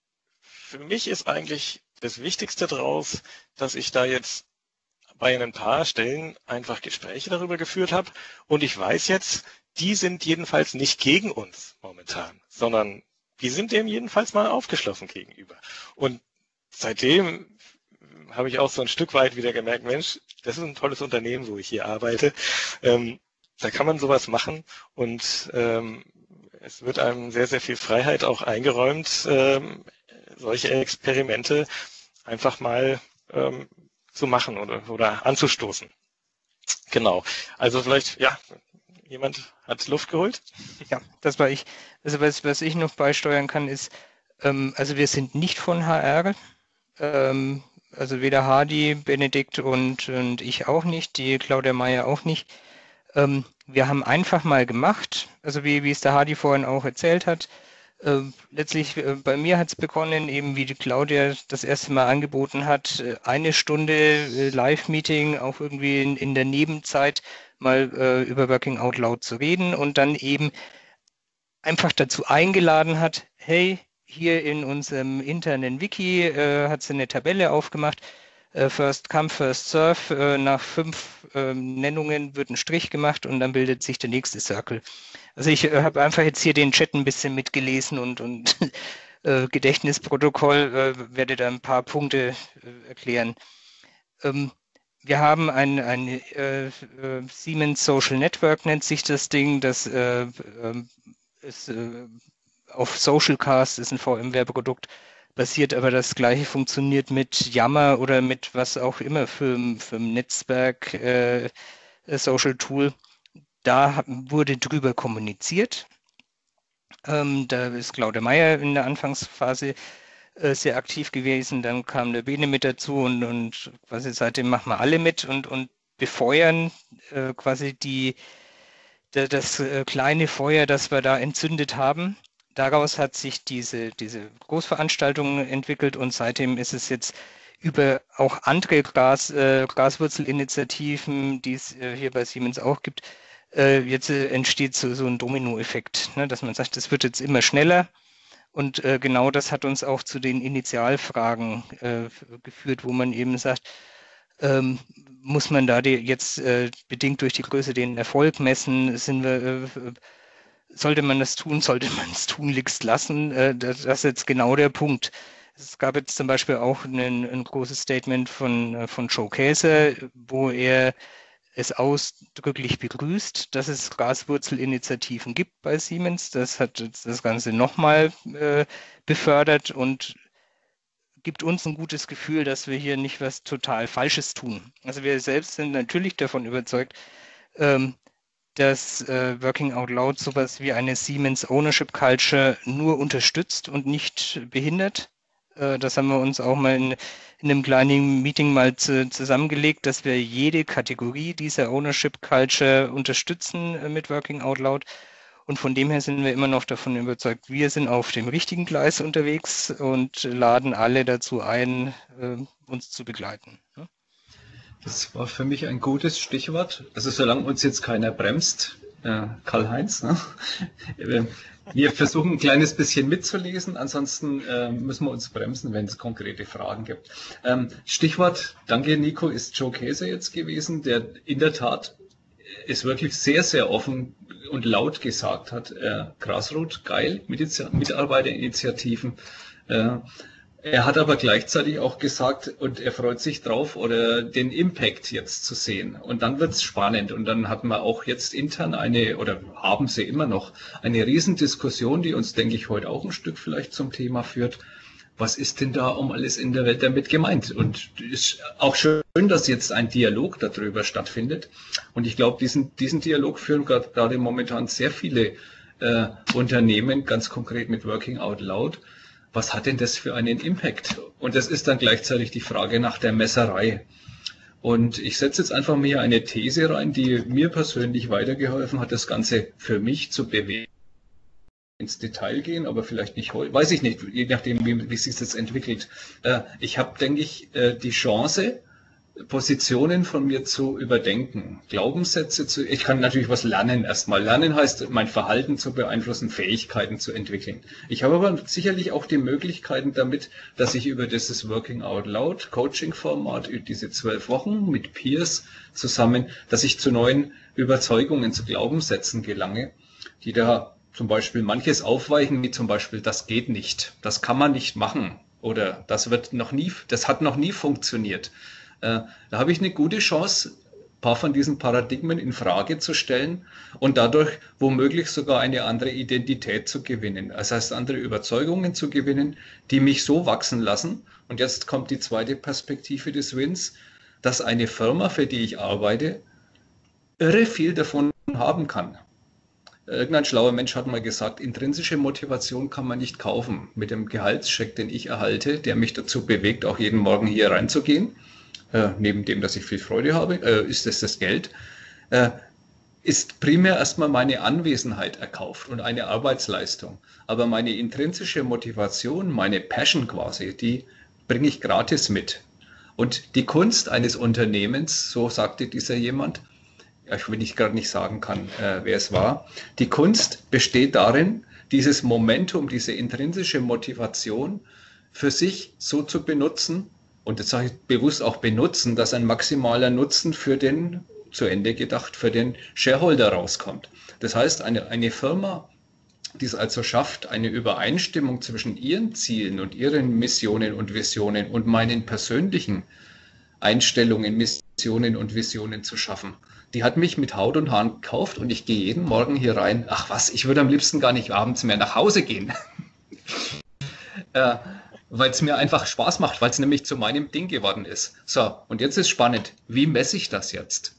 [SPEAKER 2] für mich ist eigentlich das Wichtigste daraus, dass ich da jetzt bei ein paar Stellen einfach Gespräche darüber geführt habe und ich weiß jetzt, die sind jedenfalls nicht gegen uns momentan, sondern die sind dem jedenfalls mal aufgeschlossen gegenüber. Und seitdem habe ich auch so ein Stück weit wieder gemerkt, Mensch, das ist ein tolles Unternehmen, wo ich hier arbeite. Ähm, da kann man sowas machen und ähm, es wird einem sehr, sehr viel Freiheit auch eingeräumt, ähm, solche Experimente einfach mal ähm, zu machen oder, oder anzustoßen. Genau. Also vielleicht, ja, jemand hat Luft geholt?
[SPEAKER 4] Ja, das war ich. Also was, was ich noch beisteuern kann, ist, ähm, also wir sind nicht von H R, ähm, also weder Hardy, Benedikt und, und ich auch nicht, die Claudia Meyer auch nicht. Ähm, wir haben einfach mal gemacht, also wie, wie es der Hardy vorhin auch erzählt hat. Äh, letztlich äh, bei mir hat es begonnen, eben wie die Claudia das erste Mal angeboten hat, äh, eine Stunde äh, Live-Meeting, auch irgendwie in, in der Nebenzeit mal äh, über Working Out Loud zu reden und dann eben einfach dazu eingeladen hat, hey, hier in unserem internen Wiki äh, hat sie eine Tabelle aufgemacht, äh, First Come, First Serve, äh, nach fünf äh, Nennungen wird ein Strich gemacht und dann bildet sich der nächste Circle. Also ich äh, habe einfach jetzt hier den Chat ein bisschen mitgelesen und, und äh, Gedächtnisprotokoll, äh, werde da ein paar Punkte äh, erklären. Ähm, wir haben ein, ein äh, äh, Siemens Social Network, nennt sich das Ding, das äh, äh, ist äh, auf Socialcast, ist ein V M-Ware-Produkt, basiert, aber das gleiche funktioniert mit Yammer oder mit was auch immer für, für ein Netzwerk äh, Social Tool. Da wurde drüber kommuniziert. Ähm, da ist Claudia Meyer in der Anfangsphase äh, sehr aktiv gewesen. Dann kam der Bene mit dazu und, und quasi seitdem machen wir alle mit und, und befeuern äh, quasi die, der, das äh, kleine Feuer, das wir da entzündet haben. Daraus hat sich diese, diese Großveranstaltung entwickelt und seitdem ist es jetzt über auch andere Gras, äh, Graswurzelinitiativen, die es äh, hier bei Siemens auch gibt, äh, jetzt äh, entsteht so, so ein Dominoeffekt, ne, dass man sagt, das wird jetzt immer schneller und äh, genau das hat uns auch zu den Initialfragen äh, geführt, wo man eben sagt, ähm, muss man da die jetzt äh, bedingt durch die Größe den Erfolg messen, sind wir äh, sollte man das tun, sollte man es tunlichst lassen? Äh, das, das ist jetzt genau der Punkt. Es gab jetzt zum Beispiel auch ein, ein großes Statement von, von Joe Käser, wo er es ausdrücklich begrüßt, dass es Graswurzelinitiativen gibt bei Siemens. Das hat das Ganze nochmal äh, befördert und gibt uns ein gutes Gefühl, dass wir hier nicht was total Falsches tun. Also wir selbst sind natürlich davon überzeugt, ähm, dass äh, Working Out Loud sowas wie eine Siemens Ownership Culture nur unterstützt und nicht behindert. Das haben wir uns auch mal in, in einem kleinen Meeting mal zu, zusammengelegt, dass wir jede Kategorie dieser Ownership Culture unterstützen mit Working Out Loud. Und von dem her sind wir immer noch davon überzeugt, wir sind auf dem richtigen Gleis unterwegs und laden alle dazu ein, uns zu begleiten.
[SPEAKER 3] Das war für mich ein gutes Stichwort. Also solange uns jetzt keiner bremst, äh, Karl-Heinz, ne? Wir versuchen ein kleines bisschen mitzulesen, ansonsten äh, müssen wir uns bremsen, wenn es konkrete Fragen gibt. Ähm, Stichwort, danke Nico, ist Joe Käse jetzt gewesen, der in der Tat es wirklich sehr, sehr offen und laut gesagt hat, äh, Grassroot, geil, Mitarbeiterinitiativen. Äh, er hat aber gleichzeitig auch gesagt, und er freut sich drauf, oder den Impact jetzt zu sehen. Und dann wird es spannend. Und dann hatten wir auch jetzt intern eine, oder haben sie immer noch, eine Riesendiskussion, die uns, denke ich, heute auch ein Stück vielleicht zum Thema führt. Was ist denn da um alles in der Welt damit gemeint? Und es ist auch schön, dass jetzt ein Dialog darüber stattfindet. Und ich glaube, diesen, diesen Dialog führen gerade momentan sehr viele äh, Unternehmen, ganz konkret mit Working Out Loud. Was hat denn das für einen Impact? Und das ist dann gleichzeitig die Frage nach der Messerei. Und ich setze jetzt einfach mir eine These rein, die mir persönlich weitergeholfen hat, das Ganze für mich zu bewegen. Ins Detail gehen, aber vielleicht nicht heute, weiß ich nicht, je nachdem, wie, wie sich das jetzt entwickelt. Äh, ich habe, denke ich, äh, die Chance, Positionen von mir zu überdenken, Glaubenssätze zu, ich kann natürlich was lernen erstmal. Lernen heißt, mein Verhalten zu beeinflussen, Fähigkeiten zu entwickeln. Ich habe aber sicherlich auch die Möglichkeiten damit, dass ich über dieses Working Out Loud Coaching-Format, diese zwölf Wochen mit Peers zusammen, dass ich zu neuen Überzeugungen, zu Glaubenssätzen gelange, die da zum Beispiel manches aufweichen, wie zum Beispiel, das geht nicht, das kann man nicht machen oder das wird noch nie, das hat noch nie funktioniert. Äh, da habe ich eine gute Chance, ein paar von diesen Paradigmen in Frage zu stellen und dadurch womöglich sogar eine andere Identität zu gewinnen. Das heißt, andere Überzeugungen zu gewinnen, die mich so wachsen lassen. Und jetzt kommt die zweite Perspektive des Wins, dass eine Firma, für die ich arbeite, irre viel davon haben kann. Irgendein schlauer Mensch hat mal gesagt, intrinsische Motivation kann man nicht kaufen. Mit dem Gehaltscheck, den ich erhalte, der mich dazu bewegt, auch jeden Morgen hier reinzugehen, äh, neben dem, dass ich viel Freude habe, äh, ist es das Geld, äh, ist primär erstmal meine Anwesenheit erkauft und eine Arbeitsleistung. Aber meine intrinsische Motivation, meine Passion quasi, die bringe ich gratis mit. Und die Kunst eines Unternehmens, so sagte dieser jemand, ich will nicht gerade nicht sagen kann, äh, wer es war. Die Kunst besteht darin, dieses Momentum, diese intrinsische Motivation für sich so zu benutzen, und das sage ich bewusst auch benutzen, dass ein maximaler Nutzen für den, zu Ende gedacht, für den Shareholder rauskommt. Das heißt, eine, eine Firma, die es also schafft, eine Übereinstimmung zwischen ihren Zielen und ihren Missionen und Visionen und meinen persönlichen Einstellungen, Missionen und Visionen zu schaffen, die hat mich mit Haut und Haaren gekauft und ich gehe jeden Morgen hier rein. Ach was, ich würde am liebsten gar nicht abends mehr nach Hause gehen. äh, weil es mir einfach Spaß macht, weil es nämlich zu meinem Ding geworden ist. So, und jetzt ist spannend. Wie messe ich das jetzt?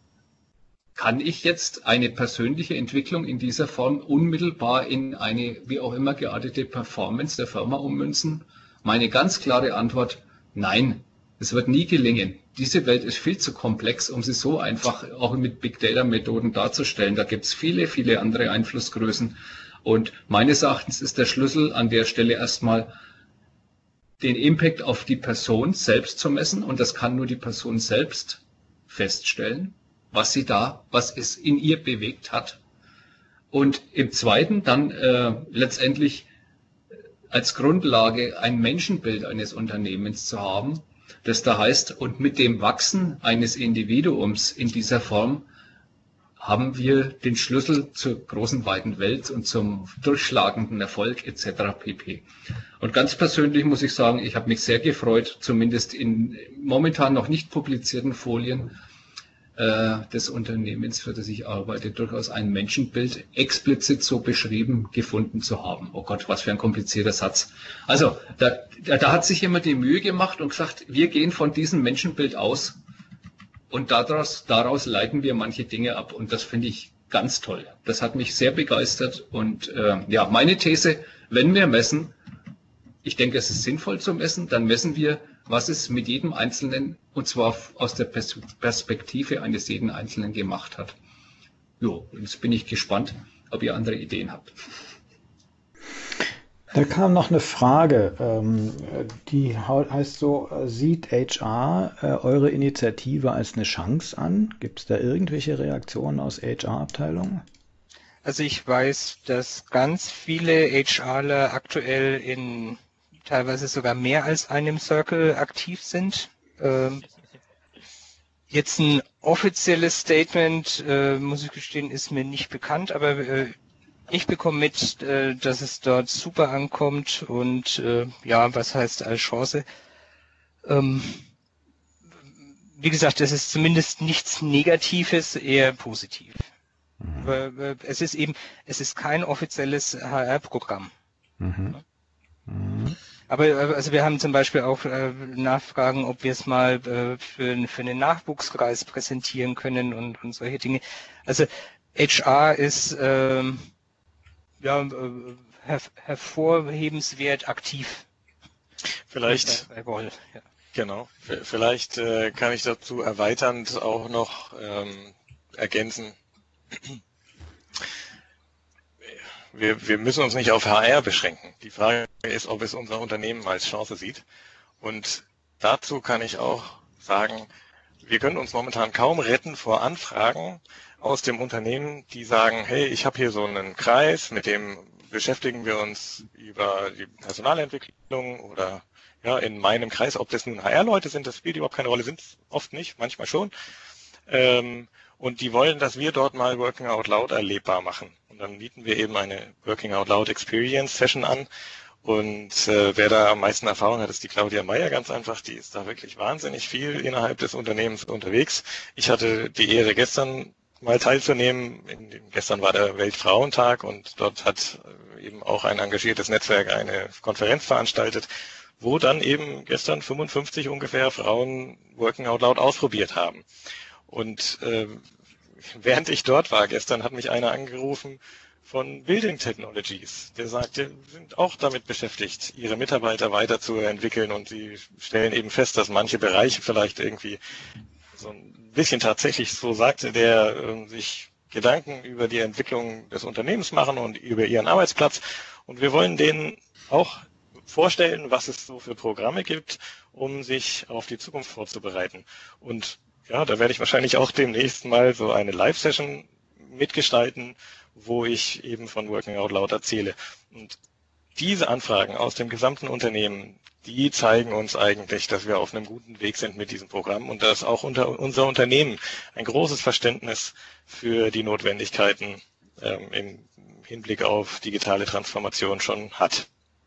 [SPEAKER 3] Kann ich jetzt eine persönliche Entwicklung in dieser Form unmittelbar in eine, wie auch immer geartete Performance der Firma ummünzen? Meine ganz klare Antwort, nein. Es wird nie gelingen. Diese Welt ist viel zu komplex, um sie so einfach auch mit Big Data Methoden darzustellen. Da gibt es viele, viele andere Einflussgrößen. Und meines Erachtens ist der Schlüssel an der Stelle erstmal, den Impact auf die Person selbst zu messen. Und das kann nur die Person selbst feststellen, was sie da, was es in ihr bewegt hat. Und im Zweiten dann äh, letztendlich als Grundlage ein Menschenbild eines Unternehmens zu haben, das da heißt, und mit dem Wachsen eines Individuums in dieser Form haben wir den Schlüssel zur großen, weiten Welt und zum durchschlagenden Erfolg et cetera pp. Und ganz persönlich muss ich sagen, ich habe mich sehr gefreut, zumindest in momentan noch nicht publizierten Folien äh, des Unternehmens, für das ich arbeite, durchaus ein Menschenbild explizit so beschrieben gefunden zu haben. Oh Gott, was für ein komplizierter Satz. Also, da, da, da hat sich jemand die Mühe gemacht und gesagt, wir gehen von diesem Menschenbild aus und daraus, daraus leiten wir manche Dinge ab. Und das finde ich ganz toll. Das hat mich sehr begeistert. Und äh, ja, meine These, wenn wir messen, ich denke, es ist sinnvoll zu messen. Dann messen wir, was es mit jedem Einzelnen, und zwar aus der Perspektive eines jeden Einzelnen gemacht hat. Jo, jetzt bin ich gespannt, ob ihr andere Ideen habt.
[SPEAKER 1] Da kam noch eine Frage, ähm, die heißt so, sieht H R äh, eure Initiative als eine Chance an? Gibt es da irgendwelche Reaktionen aus H R-Abteilungen?
[SPEAKER 4] Also ich weiß, dass ganz viele HRler aktuell in teilweise sogar mehr als einem Circle aktiv sind. Ähm, jetzt ein offizielles Statement, äh, muss ich gestehen, ist mir nicht bekannt, aber äh, ich bekomme mit, äh, dass es dort super ankommt und äh, ja, was heißt als Chance? Ähm, wie gesagt, es ist zumindest nichts Negatives, eher positiv. Mhm. Weil, es ist eben, es ist kein offizielles H R-Programm. Mhm. Mhm. Aber also wir haben zum Beispiel auch äh, Nachfragen, ob wir es mal äh, für, für einen Nachwuchskreis präsentieren können und, und solche Dinge. Also H R ist ähm, ja, her hervorhebenswert aktiv.
[SPEAKER 2] Vielleicht,
[SPEAKER 4] bei, bei Woll, ja.
[SPEAKER 2] Genau, vielleicht äh, kann ich dazu erweiternd auch noch ähm, ergänzen. Wir, wir müssen uns nicht auf H R beschränken. Die Frage ist, ob es unser Unternehmen als Chance sieht. Und dazu kann ich auch sagen, wir können uns momentan kaum retten vor Anfragen aus dem Unternehmen, die sagen, hey, ich habe hier so einen Kreis, mit dem beschäftigen wir uns über die Personalentwicklung oder ja in meinem Kreis, ob das nun H R-Leute sind, das spielt überhaupt keine Rolle, sind es oft nicht, manchmal schon. Ähm, und die wollen, dass wir dort mal Working Out Loud erlebbar machen. Und dann bieten wir eben eine Working Out Loud Experience Session an. Und äh, wer da am meisten Erfahrung hat, ist die Claudia Meyer ganz einfach. Die ist da wirklich wahnsinnig viel innerhalb des Unternehmens unterwegs. Ich hatte die Ehre, gestern mal teilzunehmen. In, gestern war der Weltfrauentag und dort hat eben auch ein engagiertes Netzwerk eine Konferenz veranstaltet, wo dann eben gestern fünfundfünfzig ungefähr Frauen Working Out Loud ausprobiert haben. Und äh, während ich dort war gestern, hat mich einer angerufen von Building Technologies. Der sagte, wir sind auch damit beschäftigt, ihre Mitarbeiter weiterzuentwickeln und sie stellen eben fest, dass manche Bereiche vielleicht irgendwie so ein bisschen tatsächlich, so sagte der, äh, sich Gedanken über die Entwicklung des Unternehmens machen und über ihren Arbeitsplatz. Und wir wollen denen auch vorstellen, was es so für Programme gibt, um sich auf die Zukunft vorzubereiten. Und ja, da werde ich wahrscheinlich auch demnächst mal so eine Live-Session mitgestalten, wo ich eben von Working Out Loud erzähle. Und diese Anfragen aus dem gesamten Unternehmen, die zeigen uns eigentlich, dass wir auf einem guten Weg sind mit diesem Programm und dass auch unter unser Unternehmen ein großes Verständnis für die Notwendigkeiten ähm, im Hinblick auf digitale Transformation schon hat.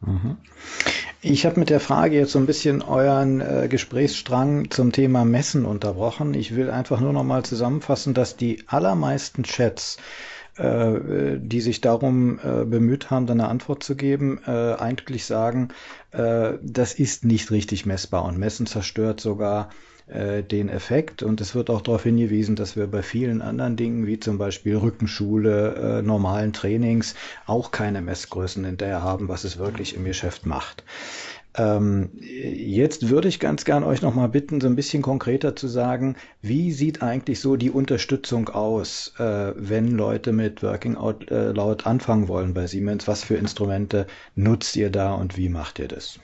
[SPEAKER 1] Ich habe mit der Frage jetzt so ein bisschen euren äh, Gesprächsstrang zum Thema Messen unterbrochen. Ich will einfach nur noch mal zusammenfassen, dass die allermeisten Chats, äh, die sich darum äh, bemüht haben, dann eine Antwort zu geben, äh, eigentlich sagen, äh, das ist nicht richtig messbar und Messen zerstört sogar den Effekt, und es wird auch darauf hingewiesen, dass wir bei vielen anderen Dingen, wie zum Beispiel Rückenschule, äh, normalen Trainings, auch keine Messgrößen hinterher haben, was es wirklich im Geschäft macht. Ähm, jetzt würde ich ganz gern euch nochmal bitten, so ein bisschen konkreter zu sagen, wie sieht eigentlich so die Unterstützung aus, äh, wenn Leute mit Working Out äh, Loud anfangen wollen bei Siemens? Was für Instrumente nutzt ihr da und wie macht ihr das?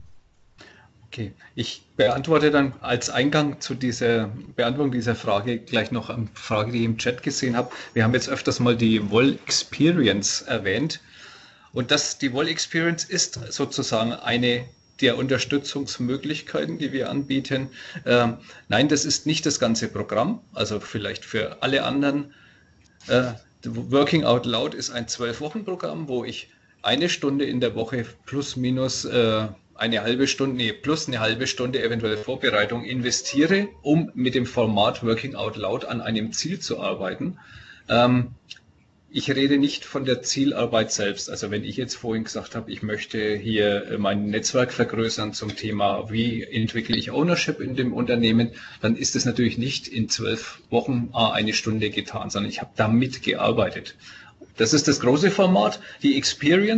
[SPEAKER 3] Okay, ich beantworte dann als Eingang zu dieser Beantwortung dieser Frage gleich noch eine Frage, die ich im Chat gesehen habe. Wir haben jetzt öfters mal die Woll Experience erwähnt, und das, die Woll Experience ist sozusagen eine der Unterstützungsmöglichkeiten, die wir anbieten. Ähm, nein, das ist nicht das ganze Programm, also vielleicht für alle anderen. Äh, Working Out Loud ist ein zwölf-Wochen-Programm, wo ich eine Stunde in der Woche plus minus äh, eine halbe Stunde, nee, plus eine halbe Stunde eventuelle Vorbereitung investiere, um mit dem Format Working Out Loud an einem Ziel zu arbeiten. Ähm, ich rede nicht von der Zielarbeit selbst. Also wenn ich jetzt vorhin gesagt habe, ich möchte hier mein Netzwerk vergrößern zum Thema, wie entwickle ich Ownership in dem Unternehmen, dann ist es natürlich nicht in zwölf Wochen eine Stunde getan, sondern ich habe damit gearbeitet. Das ist das große Format. Die Experience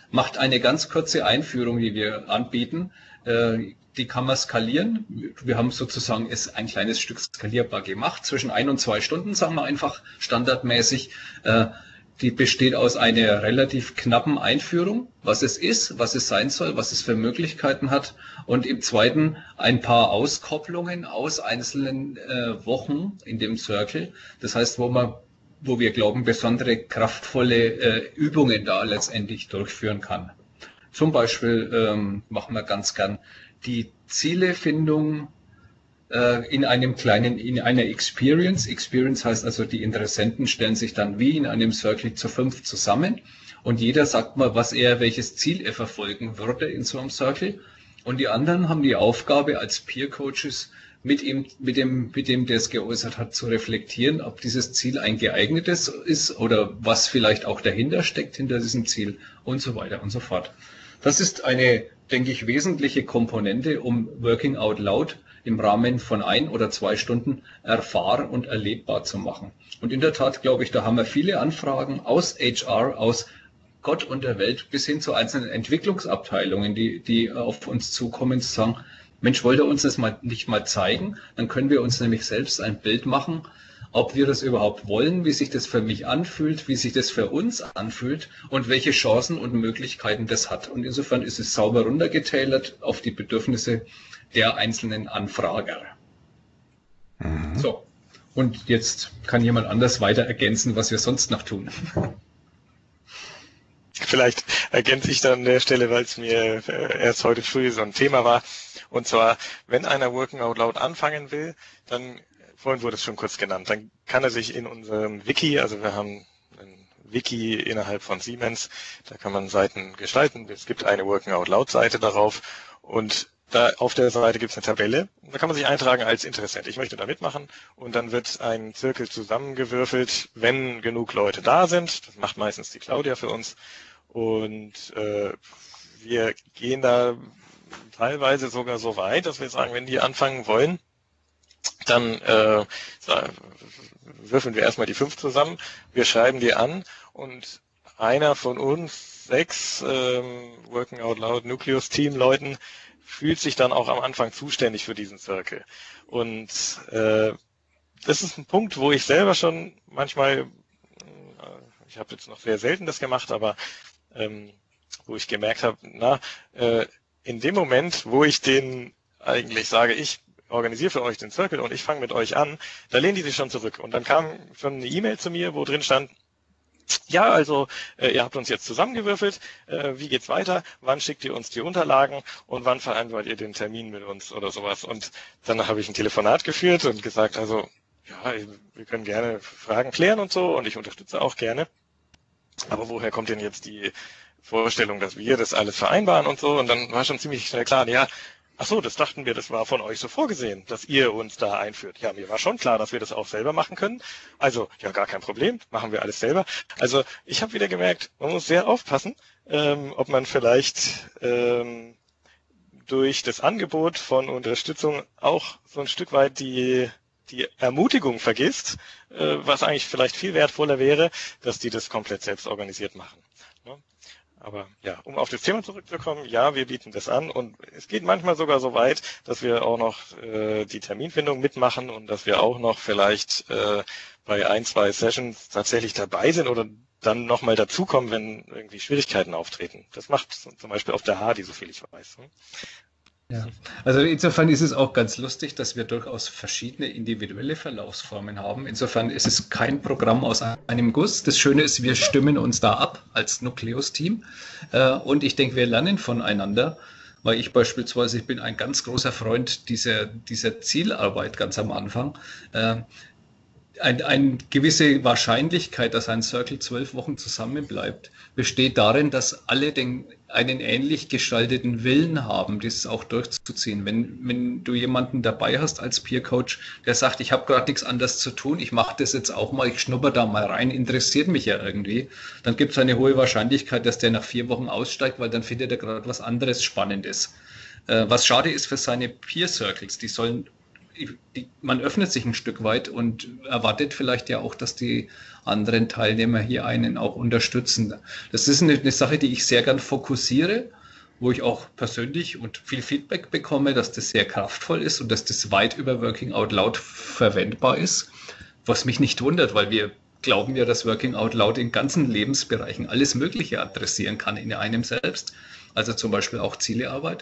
[SPEAKER 3] macht eine ganz kurze Einführung, die wir anbieten. Die kann man skalieren. Wir haben sozusagen es ein kleines Stück skalierbar gemacht, zwischen ein und zwei Stunden, sagen wir einfach standardmäßig. Die besteht aus einer relativ knappen Einführung, was es ist, was es sein soll, was es für Möglichkeiten hat. Und im zweiten ein paar Auskopplungen aus einzelnen äh, Wochen in dem Circle. Das heißt, wo man, wo wir glauben, besondere kraftvolle äh, Übungen da letztendlich durchführen kann. Zum Beispiel ähm, machen wir ganz gern die Zielefindung in einem kleinen, in einer Experience. Experience heißt also, die Interessenten stellen sich dann wie in einem Circle zu fünf zusammen und jeder sagt mal, was er, welches Ziel er verfolgen würde in so einem Circle. Und die anderen haben die Aufgabe als Peer Coaches mit ihm, mit dem, mit dem, der es geäußert hat, zu reflektieren, ob dieses Ziel ein geeignetes ist oder was vielleicht auch dahinter steckt, hinter diesem Ziel und so weiter und so fort. Das ist eine, denke ich, wesentliche Komponente, um Working Out Loud im Rahmen von ein oder zwei Stunden erfahr- und erlebbar zu machen. Und in der Tat, glaube ich, da haben wir viele Anfragen aus H R, aus Gott und der Welt bis hin zu einzelnen Entwicklungsabteilungen, die, die auf uns zukommen, zu sagen, Mensch, wollt ihr uns das mal nicht mal zeigen? Dann können wir uns nämlich selbst ein Bild machen, ob wir das überhaupt wollen, wie sich das für mich anfühlt, wie sich das für uns anfühlt und welche Chancen und Möglichkeiten das hat. Und insofern ist es sauber runtergetailert auf die Bedürfnisse der einzelnen Anfrager. Mhm. So, und jetzt kann jemand anders weiter ergänzen, was wir sonst noch tun.
[SPEAKER 2] Vielleicht ergänze ich dann an der Stelle, weil es mir erst heute früh so ein Thema war. Und zwar, wenn einer Working Out Loud anfangen will, dann, vorhin wurde es schon kurz genannt, dann kann er sich in unserem Wiki, also wir haben ein Wiki innerhalb von Siemens, da kann man Seiten gestalten. Es gibt eine Working Out Loud Seite darauf und da auf der Seite gibt es eine Tabelle, da kann man sich eintragen als Interessent. Ich möchte da mitmachen und dann wird ein Zirkel zusammengewürfelt, wenn genug Leute da sind. Das macht meistens die Claudia für uns und äh, wir gehen da teilweise sogar so weit, dass wir sagen, wenn die anfangen wollen, dann äh, würfeln wir erstmal die fünf zusammen, wir schreiben die an und einer von uns sechs ähm, Working Out Loud Nucleus Team Leuten fühlt sich dann auch am Anfang zuständig für diesen Circle. Und äh, das ist ein Punkt, wo ich selber schon manchmal, äh, ich habe jetzt noch sehr selten das gemacht, aber ähm, wo ich gemerkt habe, na, äh, in dem Moment, wo ich den eigentlich sage, ich organisiere für euch den Circle und ich fange mit euch an, da lehnen die sich schon zurück. Und dann kam schon eine E-Mail zu mir, wo drin stand, ja, also äh, ihr habt uns jetzt zusammengewürfelt, äh, wie geht's weiter, wann schickt ihr uns die Unterlagen und wann vereinbart ihr den Termin mit uns oder sowas. Und dann habe ich ein Telefonat geführt und gesagt, also ja, wir können gerne Fragen klären und so und ich unterstütze auch gerne. Aber woher kommt denn jetzt die Vorstellung, dass wir das alles vereinbaren und so? Und dann war schon ziemlich schnell klar, ja, ach so, das dachten wir, das war von euch so vorgesehen, dass ihr uns da einführt. Ja, mir war schon klar, dass wir das auch selber machen können. Also, ja, gar kein Problem, machen wir alles selber. Also, ich habe wieder gemerkt, man muss sehr aufpassen, ähm, ob man vielleicht ähm, durch das Angebot von Unterstützung auch so ein Stück weit die die Ermutigung vergisst, äh, was eigentlich vielleicht viel wertvoller wäre, dass die das komplett selbst organisiert machen. Ne? Aber ja, um auf das Thema zurückzukommen, ja, wir bieten das an und es geht manchmal sogar so weit, dass wir auch noch äh, die Terminfindung mitmachen und dass wir auch noch vielleicht äh, bei ein, zwei Sessions tatsächlich dabei sind oder dann nochmal dazukommen, wenn irgendwie Schwierigkeiten auftreten. Das macht zum Beispiel auf der Hardy, so viel ich weiß. Ne?
[SPEAKER 3] Ja, also insofern ist es auch ganz lustig, dass wir durchaus verschiedene individuelle Verlaufsformen haben. Insofern ist es kein Programm aus einem Guss. Das Schöne ist, wir stimmen uns da ab als Nucleus-Team. Und ich denke, wir lernen voneinander, weil ich beispielsweise, ich bin ein ganz großer Freund dieser, dieser Zielarbeit ganz am Anfang. Eine ein gewisse Wahrscheinlichkeit, dass ein Circle zwölf Wochen zusammenbleibt, besteht darin, dass alle den, einen ähnlich gestalteten Willen haben, dieses auch durchzuziehen. Wenn, wenn du jemanden dabei hast als Peer Coach, der sagt, ich habe gerade nichts anderes zu tun, ich mache das jetzt auch mal, ich schnupper da mal rein, interessiert mich ja irgendwie, dann gibt es eine hohe Wahrscheinlichkeit, dass der nach vier Wochen aussteigt, weil dann findet er gerade was anderes Spannendes. Äh, was schade ist für seine Peer Circles, die sollen die, man öffnet sich ein Stück weit und erwartet vielleicht ja auch, dass die anderen Teilnehmer hier einen auch unterstützen. Das ist eine, eine Sache, die ich sehr gern fokussiere, wo ich auch persönlich und viel Feedback bekomme, dass das sehr kraftvoll ist und dass das weit über Working Out Loud verwendbar ist, was mich nicht wundert, weil wir glauben ja, dass Working Out Loud in ganzen Lebensbereichen alles Mögliche adressieren kann in einem selbst, also zum Beispiel auch Zielearbeit.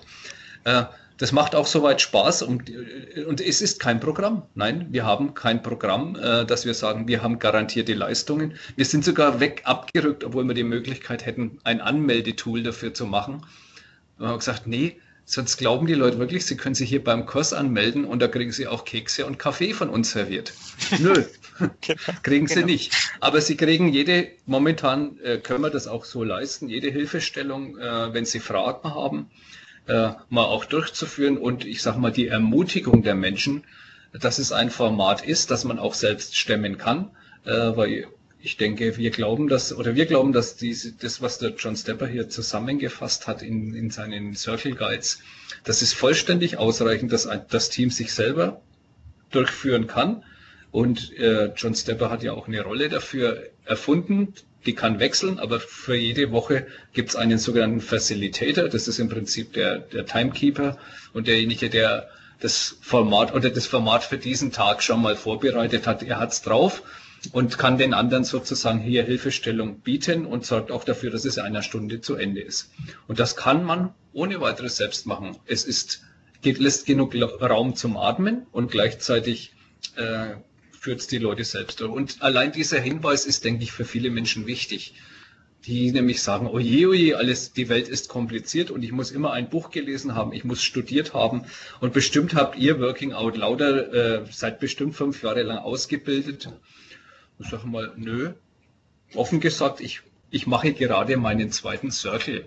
[SPEAKER 3] Das macht auch soweit Spaß und, und es ist kein Programm. Nein, wir haben kein Programm, dass wir sagen, wir haben garantierte Leistungen. Wir sind sogar weg abgerückt, obwohl wir die Möglichkeit hätten, ein Anmeldetool dafür zu machen. Wir haben gesagt, nee, sonst glauben die Leute wirklich, sie können sich hier beim Kurs anmelden und da kriegen sie auch Kekse und Kaffee von uns serviert. Nö, kriegen sie genau. nicht. Aber sie kriegen jede, momentan äh, können wir das auch so leisten, jede Hilfestellung, äh, wenn sie Fragen haben, äh, mal auch durchzuführen und ich sage mal die Ermutigung der Menschen, dass es ein Format ist, das man auch selbst stemmen kann, äh, weil ich denke, wir glauben, dass oder wir glauben, dass diese, das, was der John Stepper hier zusammengefasst hat in, in seinen Circle Guides, das ist vollständig ausreichend, dass ein, das Team sich selber durchführen kann. Und äh, John Stepper hat ja auch eine Rolle dafür erfunden, die kann wechseln, aber für jede Woche gibt es einen sogenannten Facilitator, das ist im Prinzip der, der Timekeeper und derjenige, der das Format oder das Format für diesen Tag schon mal vorbereitet hat, er hat es drauf und kann den anderen sozusagen hier Hilfestellung bieten und sorgt auch dafür, dass es in einer Stunde zu Ende ist. Und das kann man ohne weiteres selbst machen. Es ist, geht, lässt genug Raum zum Atmen und gleichzeitig äh, führt es die Leute selbst durch. Und allein dieser Hinweis ist, denke ich, für viele Menschen wichtig, die nämlich sagen, oje, oje, alles, die Welt ist kompliziert und ich muss immer ein Buch gelesen haben, ich muss studiert haben und bestimmt habt ihr Working Out Louder äh, seit bestimmt fünf Jahre lang ausgebildet. Ich sage mal, nö, offen gesagt, ich, ich mache gerade meinen zweiten Circle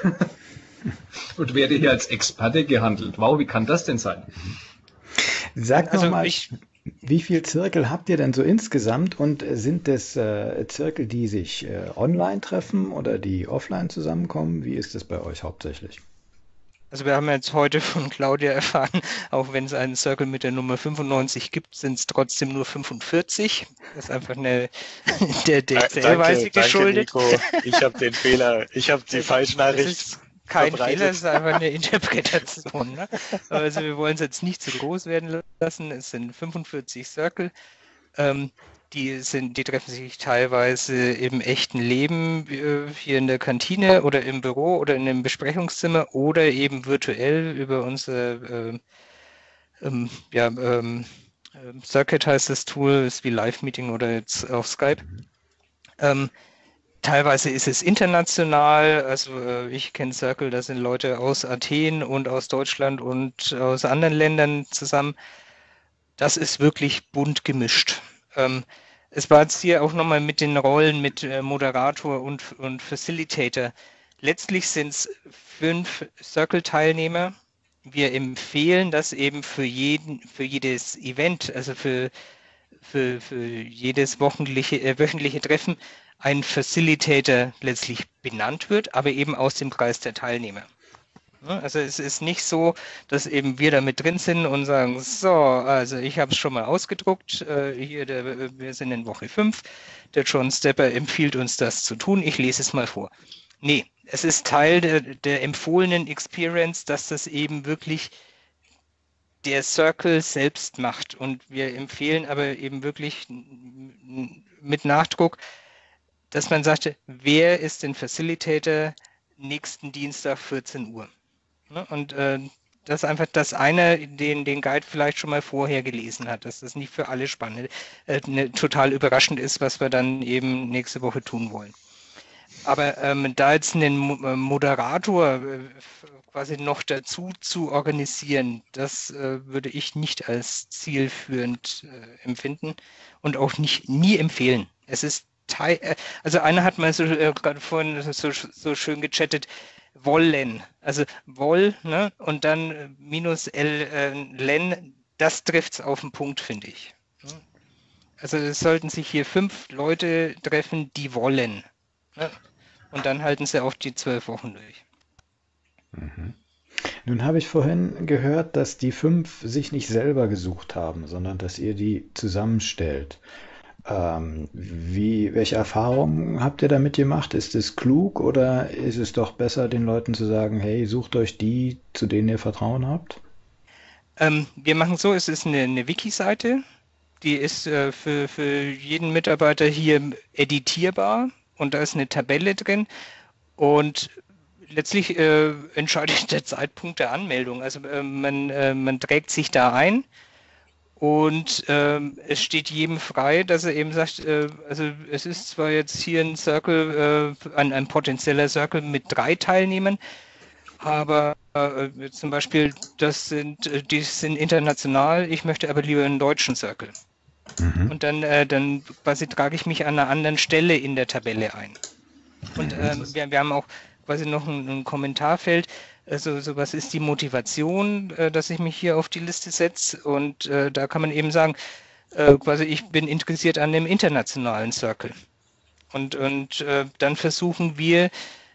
[SPEAKER 3] und werde hier als Experte gehandelt. Wow, wie kann das denn sein?
[SPEAKER 1] Sag
[SPEAKER 4] Also
[SPEAKER 1] doch mal,
[SPEAKER 4] ich,
[SPEAKER 1] wie viel Zirkel habt ihr denn so insgesamt und sind das äh, Zirkel, die sich äh, online treffen oder die offline zusammenkommen? Wie ist das bei euch hauptsächlich?
[SPEAKER 4] Also wir haben jetzt heute von Claudia erfahren, auch wenn es einen Circle mit der Nummer fünfundneunzig gibt, sind es trotzdem nur fünfundvierzig. Das ist einfach eine, der, der
[SPEAKER 2] Da-
[SPEAKER 4] Zählweise
[SPEAKER 2] Danke, danke,
[SPEAKER 4] geschuldet.
[SPEAKER 2] Nico. Ich habe den Fehler, ich habe die falsche
[SPEAKER 4] Das
[SPEAKER 2] Nachricht
[SPEAKER 4] ist kein
[SPEAKER 2] verbreitet.
[SPEAKER 4] Fehler, es ist einfach eine Interpretation. Ne? Also wir wollen es jetzt nicht zu groß werden lassen. Es sind fünfundvierzig Circle. Ähm, die sind, die treffen sich teilweise im echten Leben äh, hier in der Kantine oder im Büro oder in einem Besprechungszimmer oder eben virtuell über unser äh, ähm, ja, ähm, ähm, Circuit heißt das Tool, ist wie Live-Meeting oder jetzt auf Skype. Ähm, teilweise ist es international, also äh, ich kenne Circle, da sind Leute aus Athen und aus Deutschland und aus anderen Ländern zusammen. Das ist wirklich bunt gemischt. Ähm, es war jetzt hier auch nochmal mit den Rollen mit äh, Moderator und, und Facilitator. Letztlich sind es fünf Circle-Teilnehmer. Wir empfehlen das eben für jeden, für jedes Event, also für, für, für jedes wöchentliche, äh, wöchentliche Treffen, ein Facilitator letztlich benannt wird, aber eben aus dem Kreis der Teilnehmer. Ja, also es ist nicht so, dass eben wir da mit drin sind und sagen, so, also ich habe es schon mal ausgedruckt, äh, hier, der, wir sind in Woche fünf, der John Stepper empfiehlt uns das zu tun, ich lese es mal vor. Nee, es ist Teil der, der empfohlenen Experience, dass das eben wirklich der Circle selbst macht und wir empfehlen aber eben wirklich mit Nachdruck, dass man sagte, wer ist denn Facilitator nächsten Dienstag vierzehn Uhr? Ne? Und äh, das ist einfach, dass einer den, den Guide vielleicht schon mal vorher gelesen hat, dass das nicht für alle spannend, äh, ne, total überraschend ist, was wir dann eben nächste Woche tun wollen. Aber ähm, da jetzt einen Mo- Moderator äh, quasi noch dazu zu organisieren, das äh, würde ich nicht als zielführend äh, empfinden und auch nicht nie empfehlen. Es ist Teil, äh, also einer hat mal so äh, gerade vorhin so, so schön gechattet, wollen, also woll, ne, und dann äh, minus L, äh, len, das trifft es auf den Punkt, finde ich. Ne? Also es sollten sich hier fünf Leute treffen, die wollen. Ne? Und dann halten sie auch die zwölf Wochen durch.
[SPEAKER 1] Mhm. Nun habe ich vorhin gehört, dass die fünf sich nicht selber gesucht haben, sondern dass ihr die zusammenstellt. Ähm, wie, welche Erfahrungen habt ihr damit gemacht? Ist es klug oder ist es doch besser, den Leuten zu sagen, hey, sucht euch die, zu denen ihr Vertrauen habt?
[SPEAKER 4] Ähm, wir machen so, es ist eine, eine Wiki-Seite, die ist äh, für, für jeden Mitarbeiter hier editierbar und da ist eine Tabelle drin und letztlich äh, entscheidet der Zeitpunkt der Anmeldung. Also äh, man, äh, man trägt sich da ein und ähm, es steht jedem frei, dass er eben sagt, äh, also es ist zwar jetzt hier ein Circle, äh, ein, ein potenzieller Circle mit drei Teilnehmern, aber äh, zum Beispiel, das sind, äh, die sind international, ich möchte aber lieber einen deutschen Circle.
[SPEAKER 1] Mhm.
[SPEAKER 4] Und dann, äh, dann quasi trage ich mich an einer anderen Stelle in der Tabelle ein. Und ähm, wir, wir haben auch quasi noch ein, ein Kommentarfeld, also so was ist die Motivation, äh, dass ich mich hier auf die Liste setze und äh, da kann man eben sagen, äh, quasi ich bin interessiert an dem internationalen Circle. Und, und äh, dann versuchen wir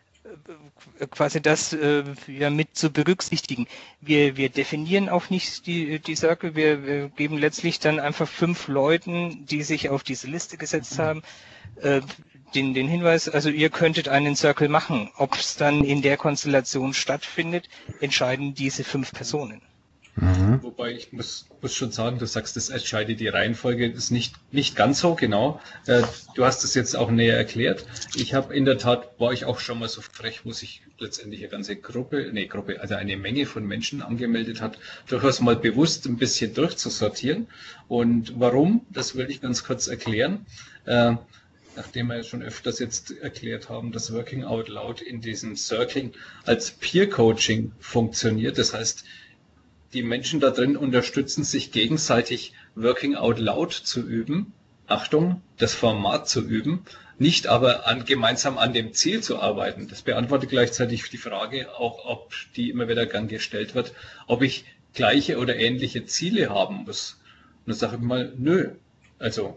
[SPEAKER 4] äh, quasi das äh, ja, mit zu berücksichtigen. Wir, wir definieren auch nicht die, die Circle, wir, wir geben letztlich dann einfach fünf Leuten, die sich auf diese Liste gesetzt haben, äh, den, den Hinweis, also ihr könntet einen Circle machen. Ob es dann in der Konstellation stattfindet, entscheiden diese fünf Personen.
[SPEAKER 1] Mhm.
[SPEAKER 3] Wobei ich muss, muss schon sagen, du sagst, das entscheidet die Reihenfolge, ist nicht, nicht ganz so genau. Äh, du hast es jetzt auch näher erklärt. Ich habe in der Tat, war ich auch schon mal so frech, wo sich letztendlich eine ganze Gruppe, nee, Gruppe, also eine Menge von Menschen angemeldet hat, durchaus mal bewusst ein bisschen durchzusortieren. Und warum, das will ich ganz kurz erklären. Äh, Nachdem wir schon öfters jetzt erklärt haben, dass Working Out Loud in diesem Circling als Peer Coaching funktioniert. Das heißt, die Menschen da drin unterstützen sich gegenseitig, Working Out Loud zu üben. Achtung, das Format zu üben, nicht aber an, gemeinsam an dem Ziel zu arbeiten. Das beantwortet gleichzeitig die Frage, auch ob die immer wieder gern gestellt wird, ob ich gleiche oder ähnliche Ziele haben muss. Und dann sage ich mal, nö. Also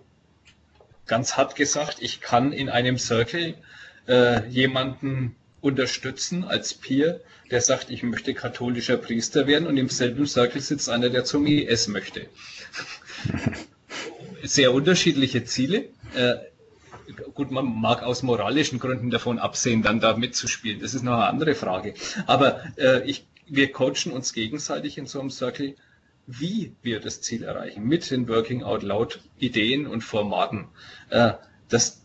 [SPEAKER 3] ganz hart gesagt, ich kann in einem Circle äh, jemanden unterstützen als Peer, der sagt, ich möchte katholischer Priester werden und im selben Circle sitzt einer, der zum I S möchte. Sehr unterschiedliche Ziele. Äh, gut, man mag aus moralischen Gründen davon absehen, dann da mitzuspielen. Das ist noch eine andere Frage. Aber äh, ich, wir coachen uns gegenseitig in so einem Circle, wie wir das Ziel erreichen, mit den Working Out Loud Ideen und Formaten. Äh, das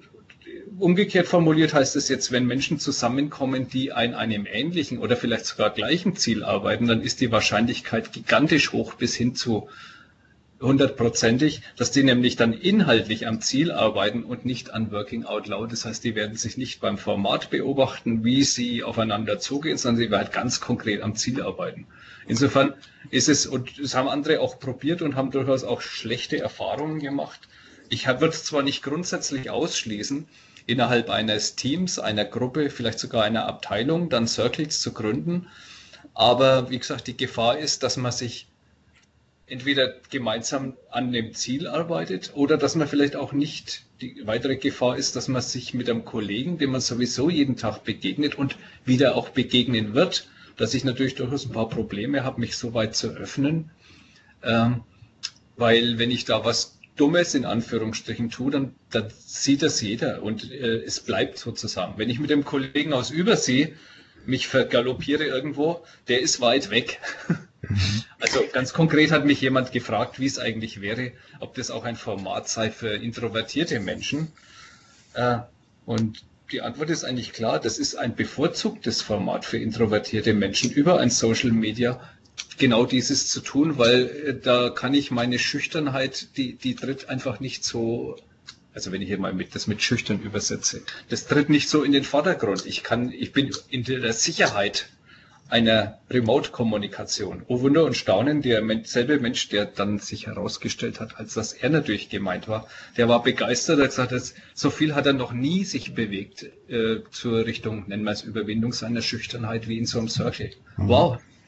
[SPEAKER 3] umgekehrt formuliert heißt es jetzt, wenn Menschen zusammenkommen, die an einem ähnlichen oder vielleicht sogar gleichen Ziel arbeiten, dann ist die Wahrscheinlichkeit gigantisch hoch bis hin zu hundertprozentig, dass die nämlich dann inhaltlich am Ziel arbeiten und nicht an Working Out Loud. Das heißt, die werden sich nicht beim Format beobachten, wie sie aufeinander zugehen, sondern sie werden ganz konkret am Ziel arbeiten. Insofern ist es, und das haben andere auch probiert und haben durchaus auch schlechte Erfahrungen gemacht. Ich würde es zwar nicht grundsätzlich ausschließen, innerhalb eines Teams, einer Gruppe, vielleicht sogar einer Abteilung, dann Circles zu gründen, aber wie gesagt, die Gefahr ist, dass man sich entweder gemeinsam an dem Ziel arbeitet oder dass man vielleicht auch nicht, die weitere Gefahr ist, dass man sich mit einem Kollegen, dem man sowieso jeden Tag begegnet und wieder auch begegnen wird, dass ich natürlich durchaus ein paar Probleme habe, mich so weit zu öffnen, ähm, weil wenn ich da was Dummes in Anführungsstrichen tue, dann, dann sieht das jeder und äh, es bleibt sozusagen. Wenn ich mit dem Kollegen aus Übersee mich vergaloppiere irgendwo, der ist weit weg. Also ganz konkret hat mich jemand gefragt, wie es eigentlich wäre, ob das auch ein Format sei für introvertierte Menschen. Äh, und die Antwort ist eigentlich klar, das ist ein bevorzugtes Format für introvertierte Menschen über ein Social Media, genau dieses zu tun, weil äh, da kann ich meine Schüchternheit, die, die tritt einfach nicht so, also wenn ich hier mal mit, das mit schüchtern übersetze, das tritt nicht so in den Vordergrund. Ich kann, ich bin in der Sicherheit einer Remote-Kommunikation. Oh Wunder und Staunen, der selbe Mensch, der dann sich herausgestellt hat, als dass er natürlich gemeint war, der war begeistert, er hat gesagt, dass, so viel hat er noch nie sich bewegt äh, zur Richtung, nennen wir es, Überwindung seiner Schüchternheit wie in so einem Circle. Wow!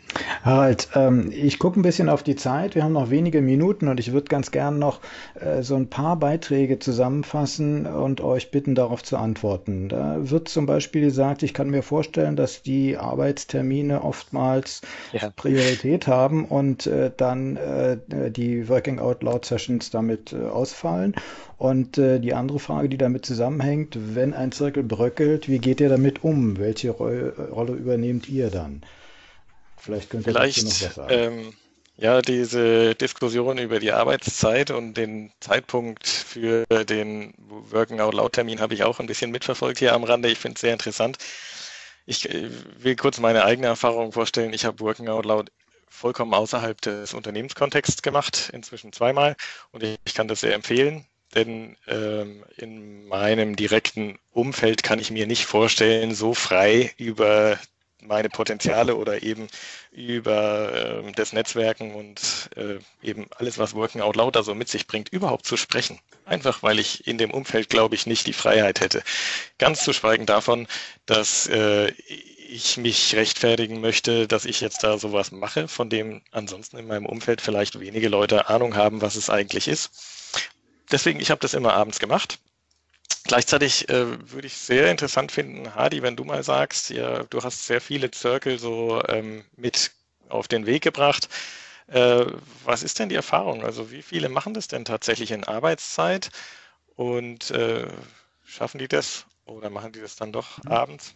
[SPEAKER 1] Harald, ähm, ich gucke ein bisschen auf die Zeit. Wir haben noch wenige Minuten und ich würde ganz gern noch äh, so ein paar Beiträge zusammenfassen und euch bitten, darauf zu antworten. Da wird zum Beispiel gesagt, ich kann mir vorstellen, dass die Arbeitstermine oftmals
[SPEAKER 2] Ja.
[SPEAKER 1] Priorität haben und äh, dann äh, die Working Out Loud Sessions damit äh, ausfallen. Und äh, die andere Frage, die damit zusammenhängt, wenn ein Zirkel bröckelt, wie geht ihr damit um? Welche Ro Rolle übernehmt ihr dann? Vielleicht könnt ihr dazu noch was
[SPEAKER 2] Vielleicht,
[SPEAKER 1] sagen.
[SPEAKER 2] ähm, ja, diese Diskussion über die Arbeitszeit und den Zeitpunkt für den Working Out Loud Termin habe ich auch ein bisschen mitverfolgt hier am Rande. Ich finde es sehr interessant. Ich äh, will kurz meine eigene Erfahrung vorstellen. Ich habe Working Out Loud vollkommen außerhalb des Unternehmenskontexts gemacht, inzwischen zweimal, und ich, ich kann das sehr empfehlen. Denn ähm, in meinem direkten Umfeld kann ich mir nicht vorstellen, so frei über meine Potenziale oder eben über äh, das Netzwerken und äh, eben alles, was Working Out Loud da so mit sich bringt, überhaupt zu sprechen. Einfach weil ich in dem Umfeld, glaube ich, nicht die Freiheit hätte. Ganz zu schweigen davon, dass äh, ich mich rechtfertigen möchte, dass ich jetzt da sowas mache, von dem ansonsten in meinem Umfeld vielleicht wenige Leute Ahnung haben, was es eigentlich ist. Deswegen, ich habe das immer abends gemacht. Gleichzeitig äh, würde ich sehr interessant finden, Hadi, wenn du mal sagst, ja, du hast sehr viele Zirkel so ähm, mit auf den Weg gebracht. Äh, was ist denn die Erfahrung? Also wie viele machen das denn tatsächlich in Arbeitszeit und äh, schaffen die das oder machen die das dann doch abends?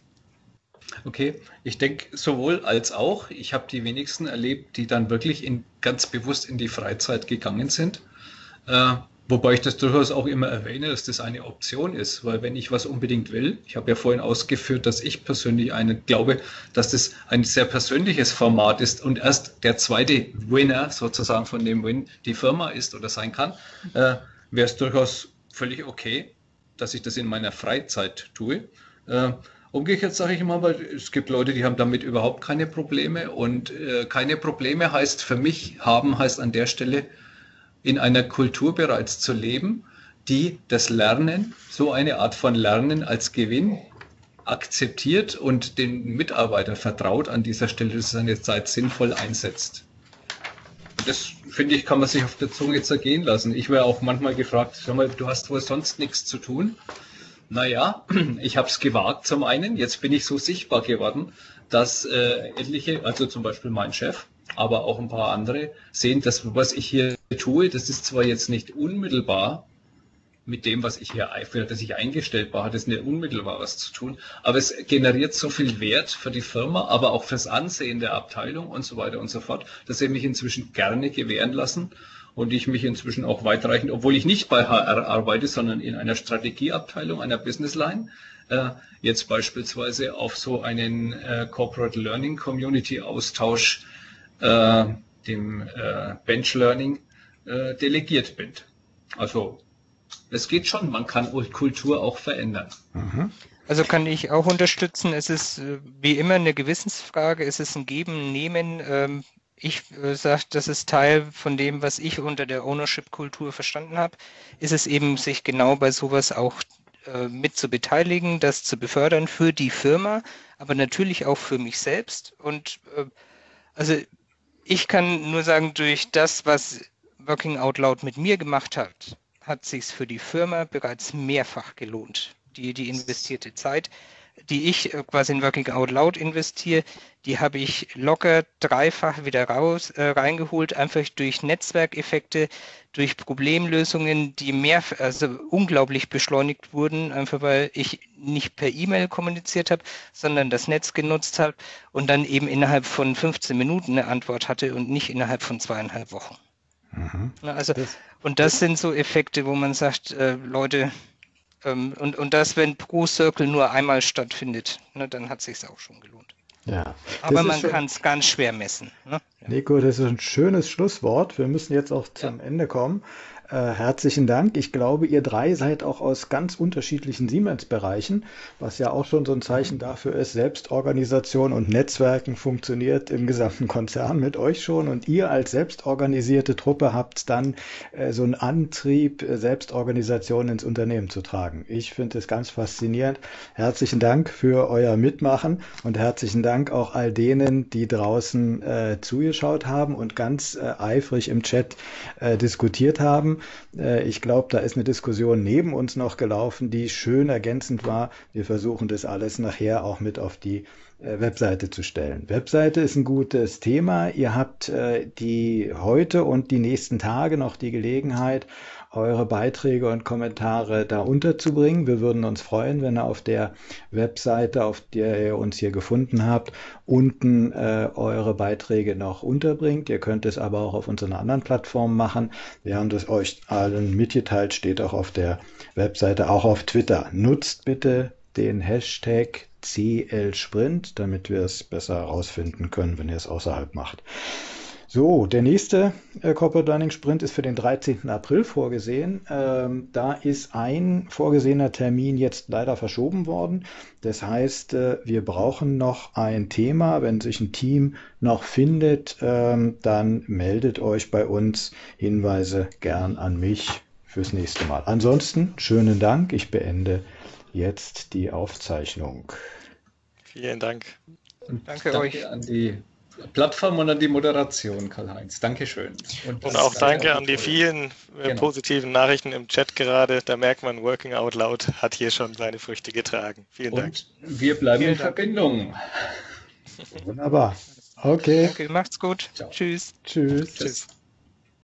[SPEAKER 3] Okay, ich denke sowohl als auch. Ich habe die wenigsten erlebt, die dann wirklich in, ganz bewusst in die Freizeit gegangen sind. Äh, wobei ich das durchaus auch immer erwähne, dass das eine Option ist, weil wenn ich was unbedingt will, ich habe ja vorhin ausgeführt, dass ich persönlich eine, glaube, dass das ein sehr persönliches Format ist und erst der zweite Winner sozusagen von dem Win die Firma ist oder sein kann, äh, wäre es durchaus völlig okay, dass ich das in meiner Freizeit tue. Äh, Umgekehrt sage ich immer, weil es gibt Leute, die haben damit überhaupt keine Probleme und äh, keine Probleme heißt für mich haben, heißt an der Stelle in einer Kultur bereits zu leben, die das Lernen, so eine Art von Lernen als Gewinn akzeptiert und den Mitarbeiter vertraut an dieser Stelle, dass er seine Zeit sinnvoll einsetzt. Und das, finde ich, kann man sich auf der Zunge zergehen lassen. Ich wäre auch manchmal gefragt, sag mal, du hast wohl sonst nichts zu tun. Naja, ich habe es gewagt zum einen, jetzt bin ich so sichtbar geworden, dass äh, etliche, also zum Beispiel mein Chef, aber auch ein paar andere, sehen, dass was ich hier tue, das ist zwar jetzt nicht unmittelbar mit dem, was ich hier, für das ich eingestellt war, hat es nicht unmittelbar was zu tun, aber es generiert so viel Wert für die Firma, aber auch fürs Ansehen der Abteilung und so weiter und so fort, dass sie mich inzwischen gerne gewähren lassen und ich mich inzwischen auch weitreichend, obwohl ich nicht bei H R arbeite, sondern in einer Strategieabteilung, einer Businessline, äh, jetzt beispielsweise auf so einen äh, Corporate Learning Community Austausch, äh, dem äh, Bench Learning, äh, delegiert bin. Also es geht schon, man kann Kultur auch verändern.
[SPEAKER 1] Mhm.
[SPEAKER 4] Also kann ich auch unterstützen. Es ist äh, wie immer eine Gewissensfrage. Es ist ein Geben, Nehmen. Ähm, ich äh, sage, das ist Teil von dem, was ich unter der Ownership-Kultur verstanden habe. Ist es eben, sich genau bei sowas auch äh, mit zu beteiligen, das zu befördern für die Firma, aber natürlich auch für mich selbst. Und äh, also ich kann nur sagen, durch das, was Working Out Loud mit mir gemacht hat, hat sich's für die Firma bereits mehrfach gelohnt. Die, die investierte Zeit, die ich äh, quasi in Working Out Loud investiere, die habe ich locker dreifach wieder raus äh, reingeholt, einfach durch Netzwerkeffekte, durch Problemlösungen, die mehr, also unglaublich beschleunigt wurden, einfach weil ich nicht per E-Mail kommuniziert habe, sondern das Netz genutzt habe und dann eben innerhalb von fünfzehn Minuten eine Antwort hatte und nicht innerhalb von zweieinhalb Wochen.
[SPEAKER 1] Mhm.
[SPEAKER 4] Na, also,
[SPEAKER 1] Das,
[SPEAKER 4] und das sind so Effekte, wo man sagt, äh, Leute, ähm, und, und das, wenn pro Circle nur einmal stattfindet, ne, dann hat es sich auch schon gelohnt.
[SPEAKER 1] ja,
[SPEAKER 4] Aber
[SPEAKER 1] das ist
[SPEAKER 4] man
[SPEAKER 1] schon,
[SPEAKER 4] kann es ganz schwer messen. Ne? Ja.
[SPEAKER 1] Nico, das ist ein schönes Schlusswort. Wir müssen jetzt auch
[SPEAKER 4] Ja.
[SPEAKER 1] zum Ende kommen. Äh, herzlichen Dank. Ich glaube, ihr drei seid auch aus ganz unterschiedlichen Siemens-Bereichen, was ja auch schon so ein Zeichen dafür ist, Selbstorganisation und Netzwerken funktioniert im gesamten Konzern mit euch schon und ihr als selbstorganisierte Truppe habt dann äh, so einen Antrieb, äh, Selbstorganisation ins Unternehmen zu tragen. Ich finde es ganz faszinierend. Herzlichen Dank für euer Mitmachen und herzlichen Dank auch all denen, die draußen äh, zugeschaut haben und ganz äh, eifrig im Chat äh, diskutiert haben. Äh, ich glaube, da ist eine Diskussion neben uns noch gelaufen, die schön ergänzend war. Wir versuchen das alles nachher auch mit auf die äh, Webseite zu stellen. Webseite ist ein gutes Thema. Ihr habt äh, die heute und die nächsten Tage noch die Gelegenheit, eure Beiträge und Kommentare da unterzubringen. Wir würden uns freuen, wenn ihr auf der Webseite, auf der ihr uns hier gefunden habt, unten äh, eure Beiträge noch unterbringt. Ihr könnt es aber auch auf unseren anderen Plattformen machen. Wir haben das euch allen mitgeteilt, steht auch auf der Webseite, auch auf Twitter. Nutzt bitte den Hashtag C L Sprint, damit wir es besser herausfinden können, wenn ihr es außerhalb macht. So, der nächste äh, Corporate Learning Sprint ist für den dreizehnten April vorgesehen. Ähm, da ist ein vorgesehener Termin jetzt leider verschoben worden. Das heißt, äh, wir brauchen noch ein Thema. Wenn sich ein Team noch findet, ähm, dann meldet euch bei uns. Hinweise gern an mich fürs nächste Mal. Ansonsten schönen Dank. Ich beende jetzt die Aufzeichnung.
[SPEAKER 2] Vielen Dank.
[SPEAKER 3] Und
[SPEAKER 4] Danke
[SPEAKER 3] danke
[SPEAKER 4] euch.
[SPEAKER 3] an die Plattform und an die Moderation, Karl-Heinz. Dankeschön.
[SPEAKER 2] Und, und auch danke an die vielen äh,
[SPEAKER 3] Genau.
[SPEAKER 2] positiven Nachrichten im Chat gerade. Da merkt man, Working Out Loud hat hier schon seine Früchte getragen. Vielen Dank.
[SPEAKER 3] Und wir bleiben
[SPEAKER 4] Vielen
[SPEAKER 3] in
[SPEAKER 4] Dank.
[SPEAKER 3] Verbindung.
[SPEAKER 1] Wunderbar. Okay.
[SPEAKER 4] Danke, macht's gut.
[SPEAKER 3] Ciao.
[SPEAKER 4] Tschüss.
[SPEAKER 1] Tschüss.
[SPEAKER 3] Tschüss.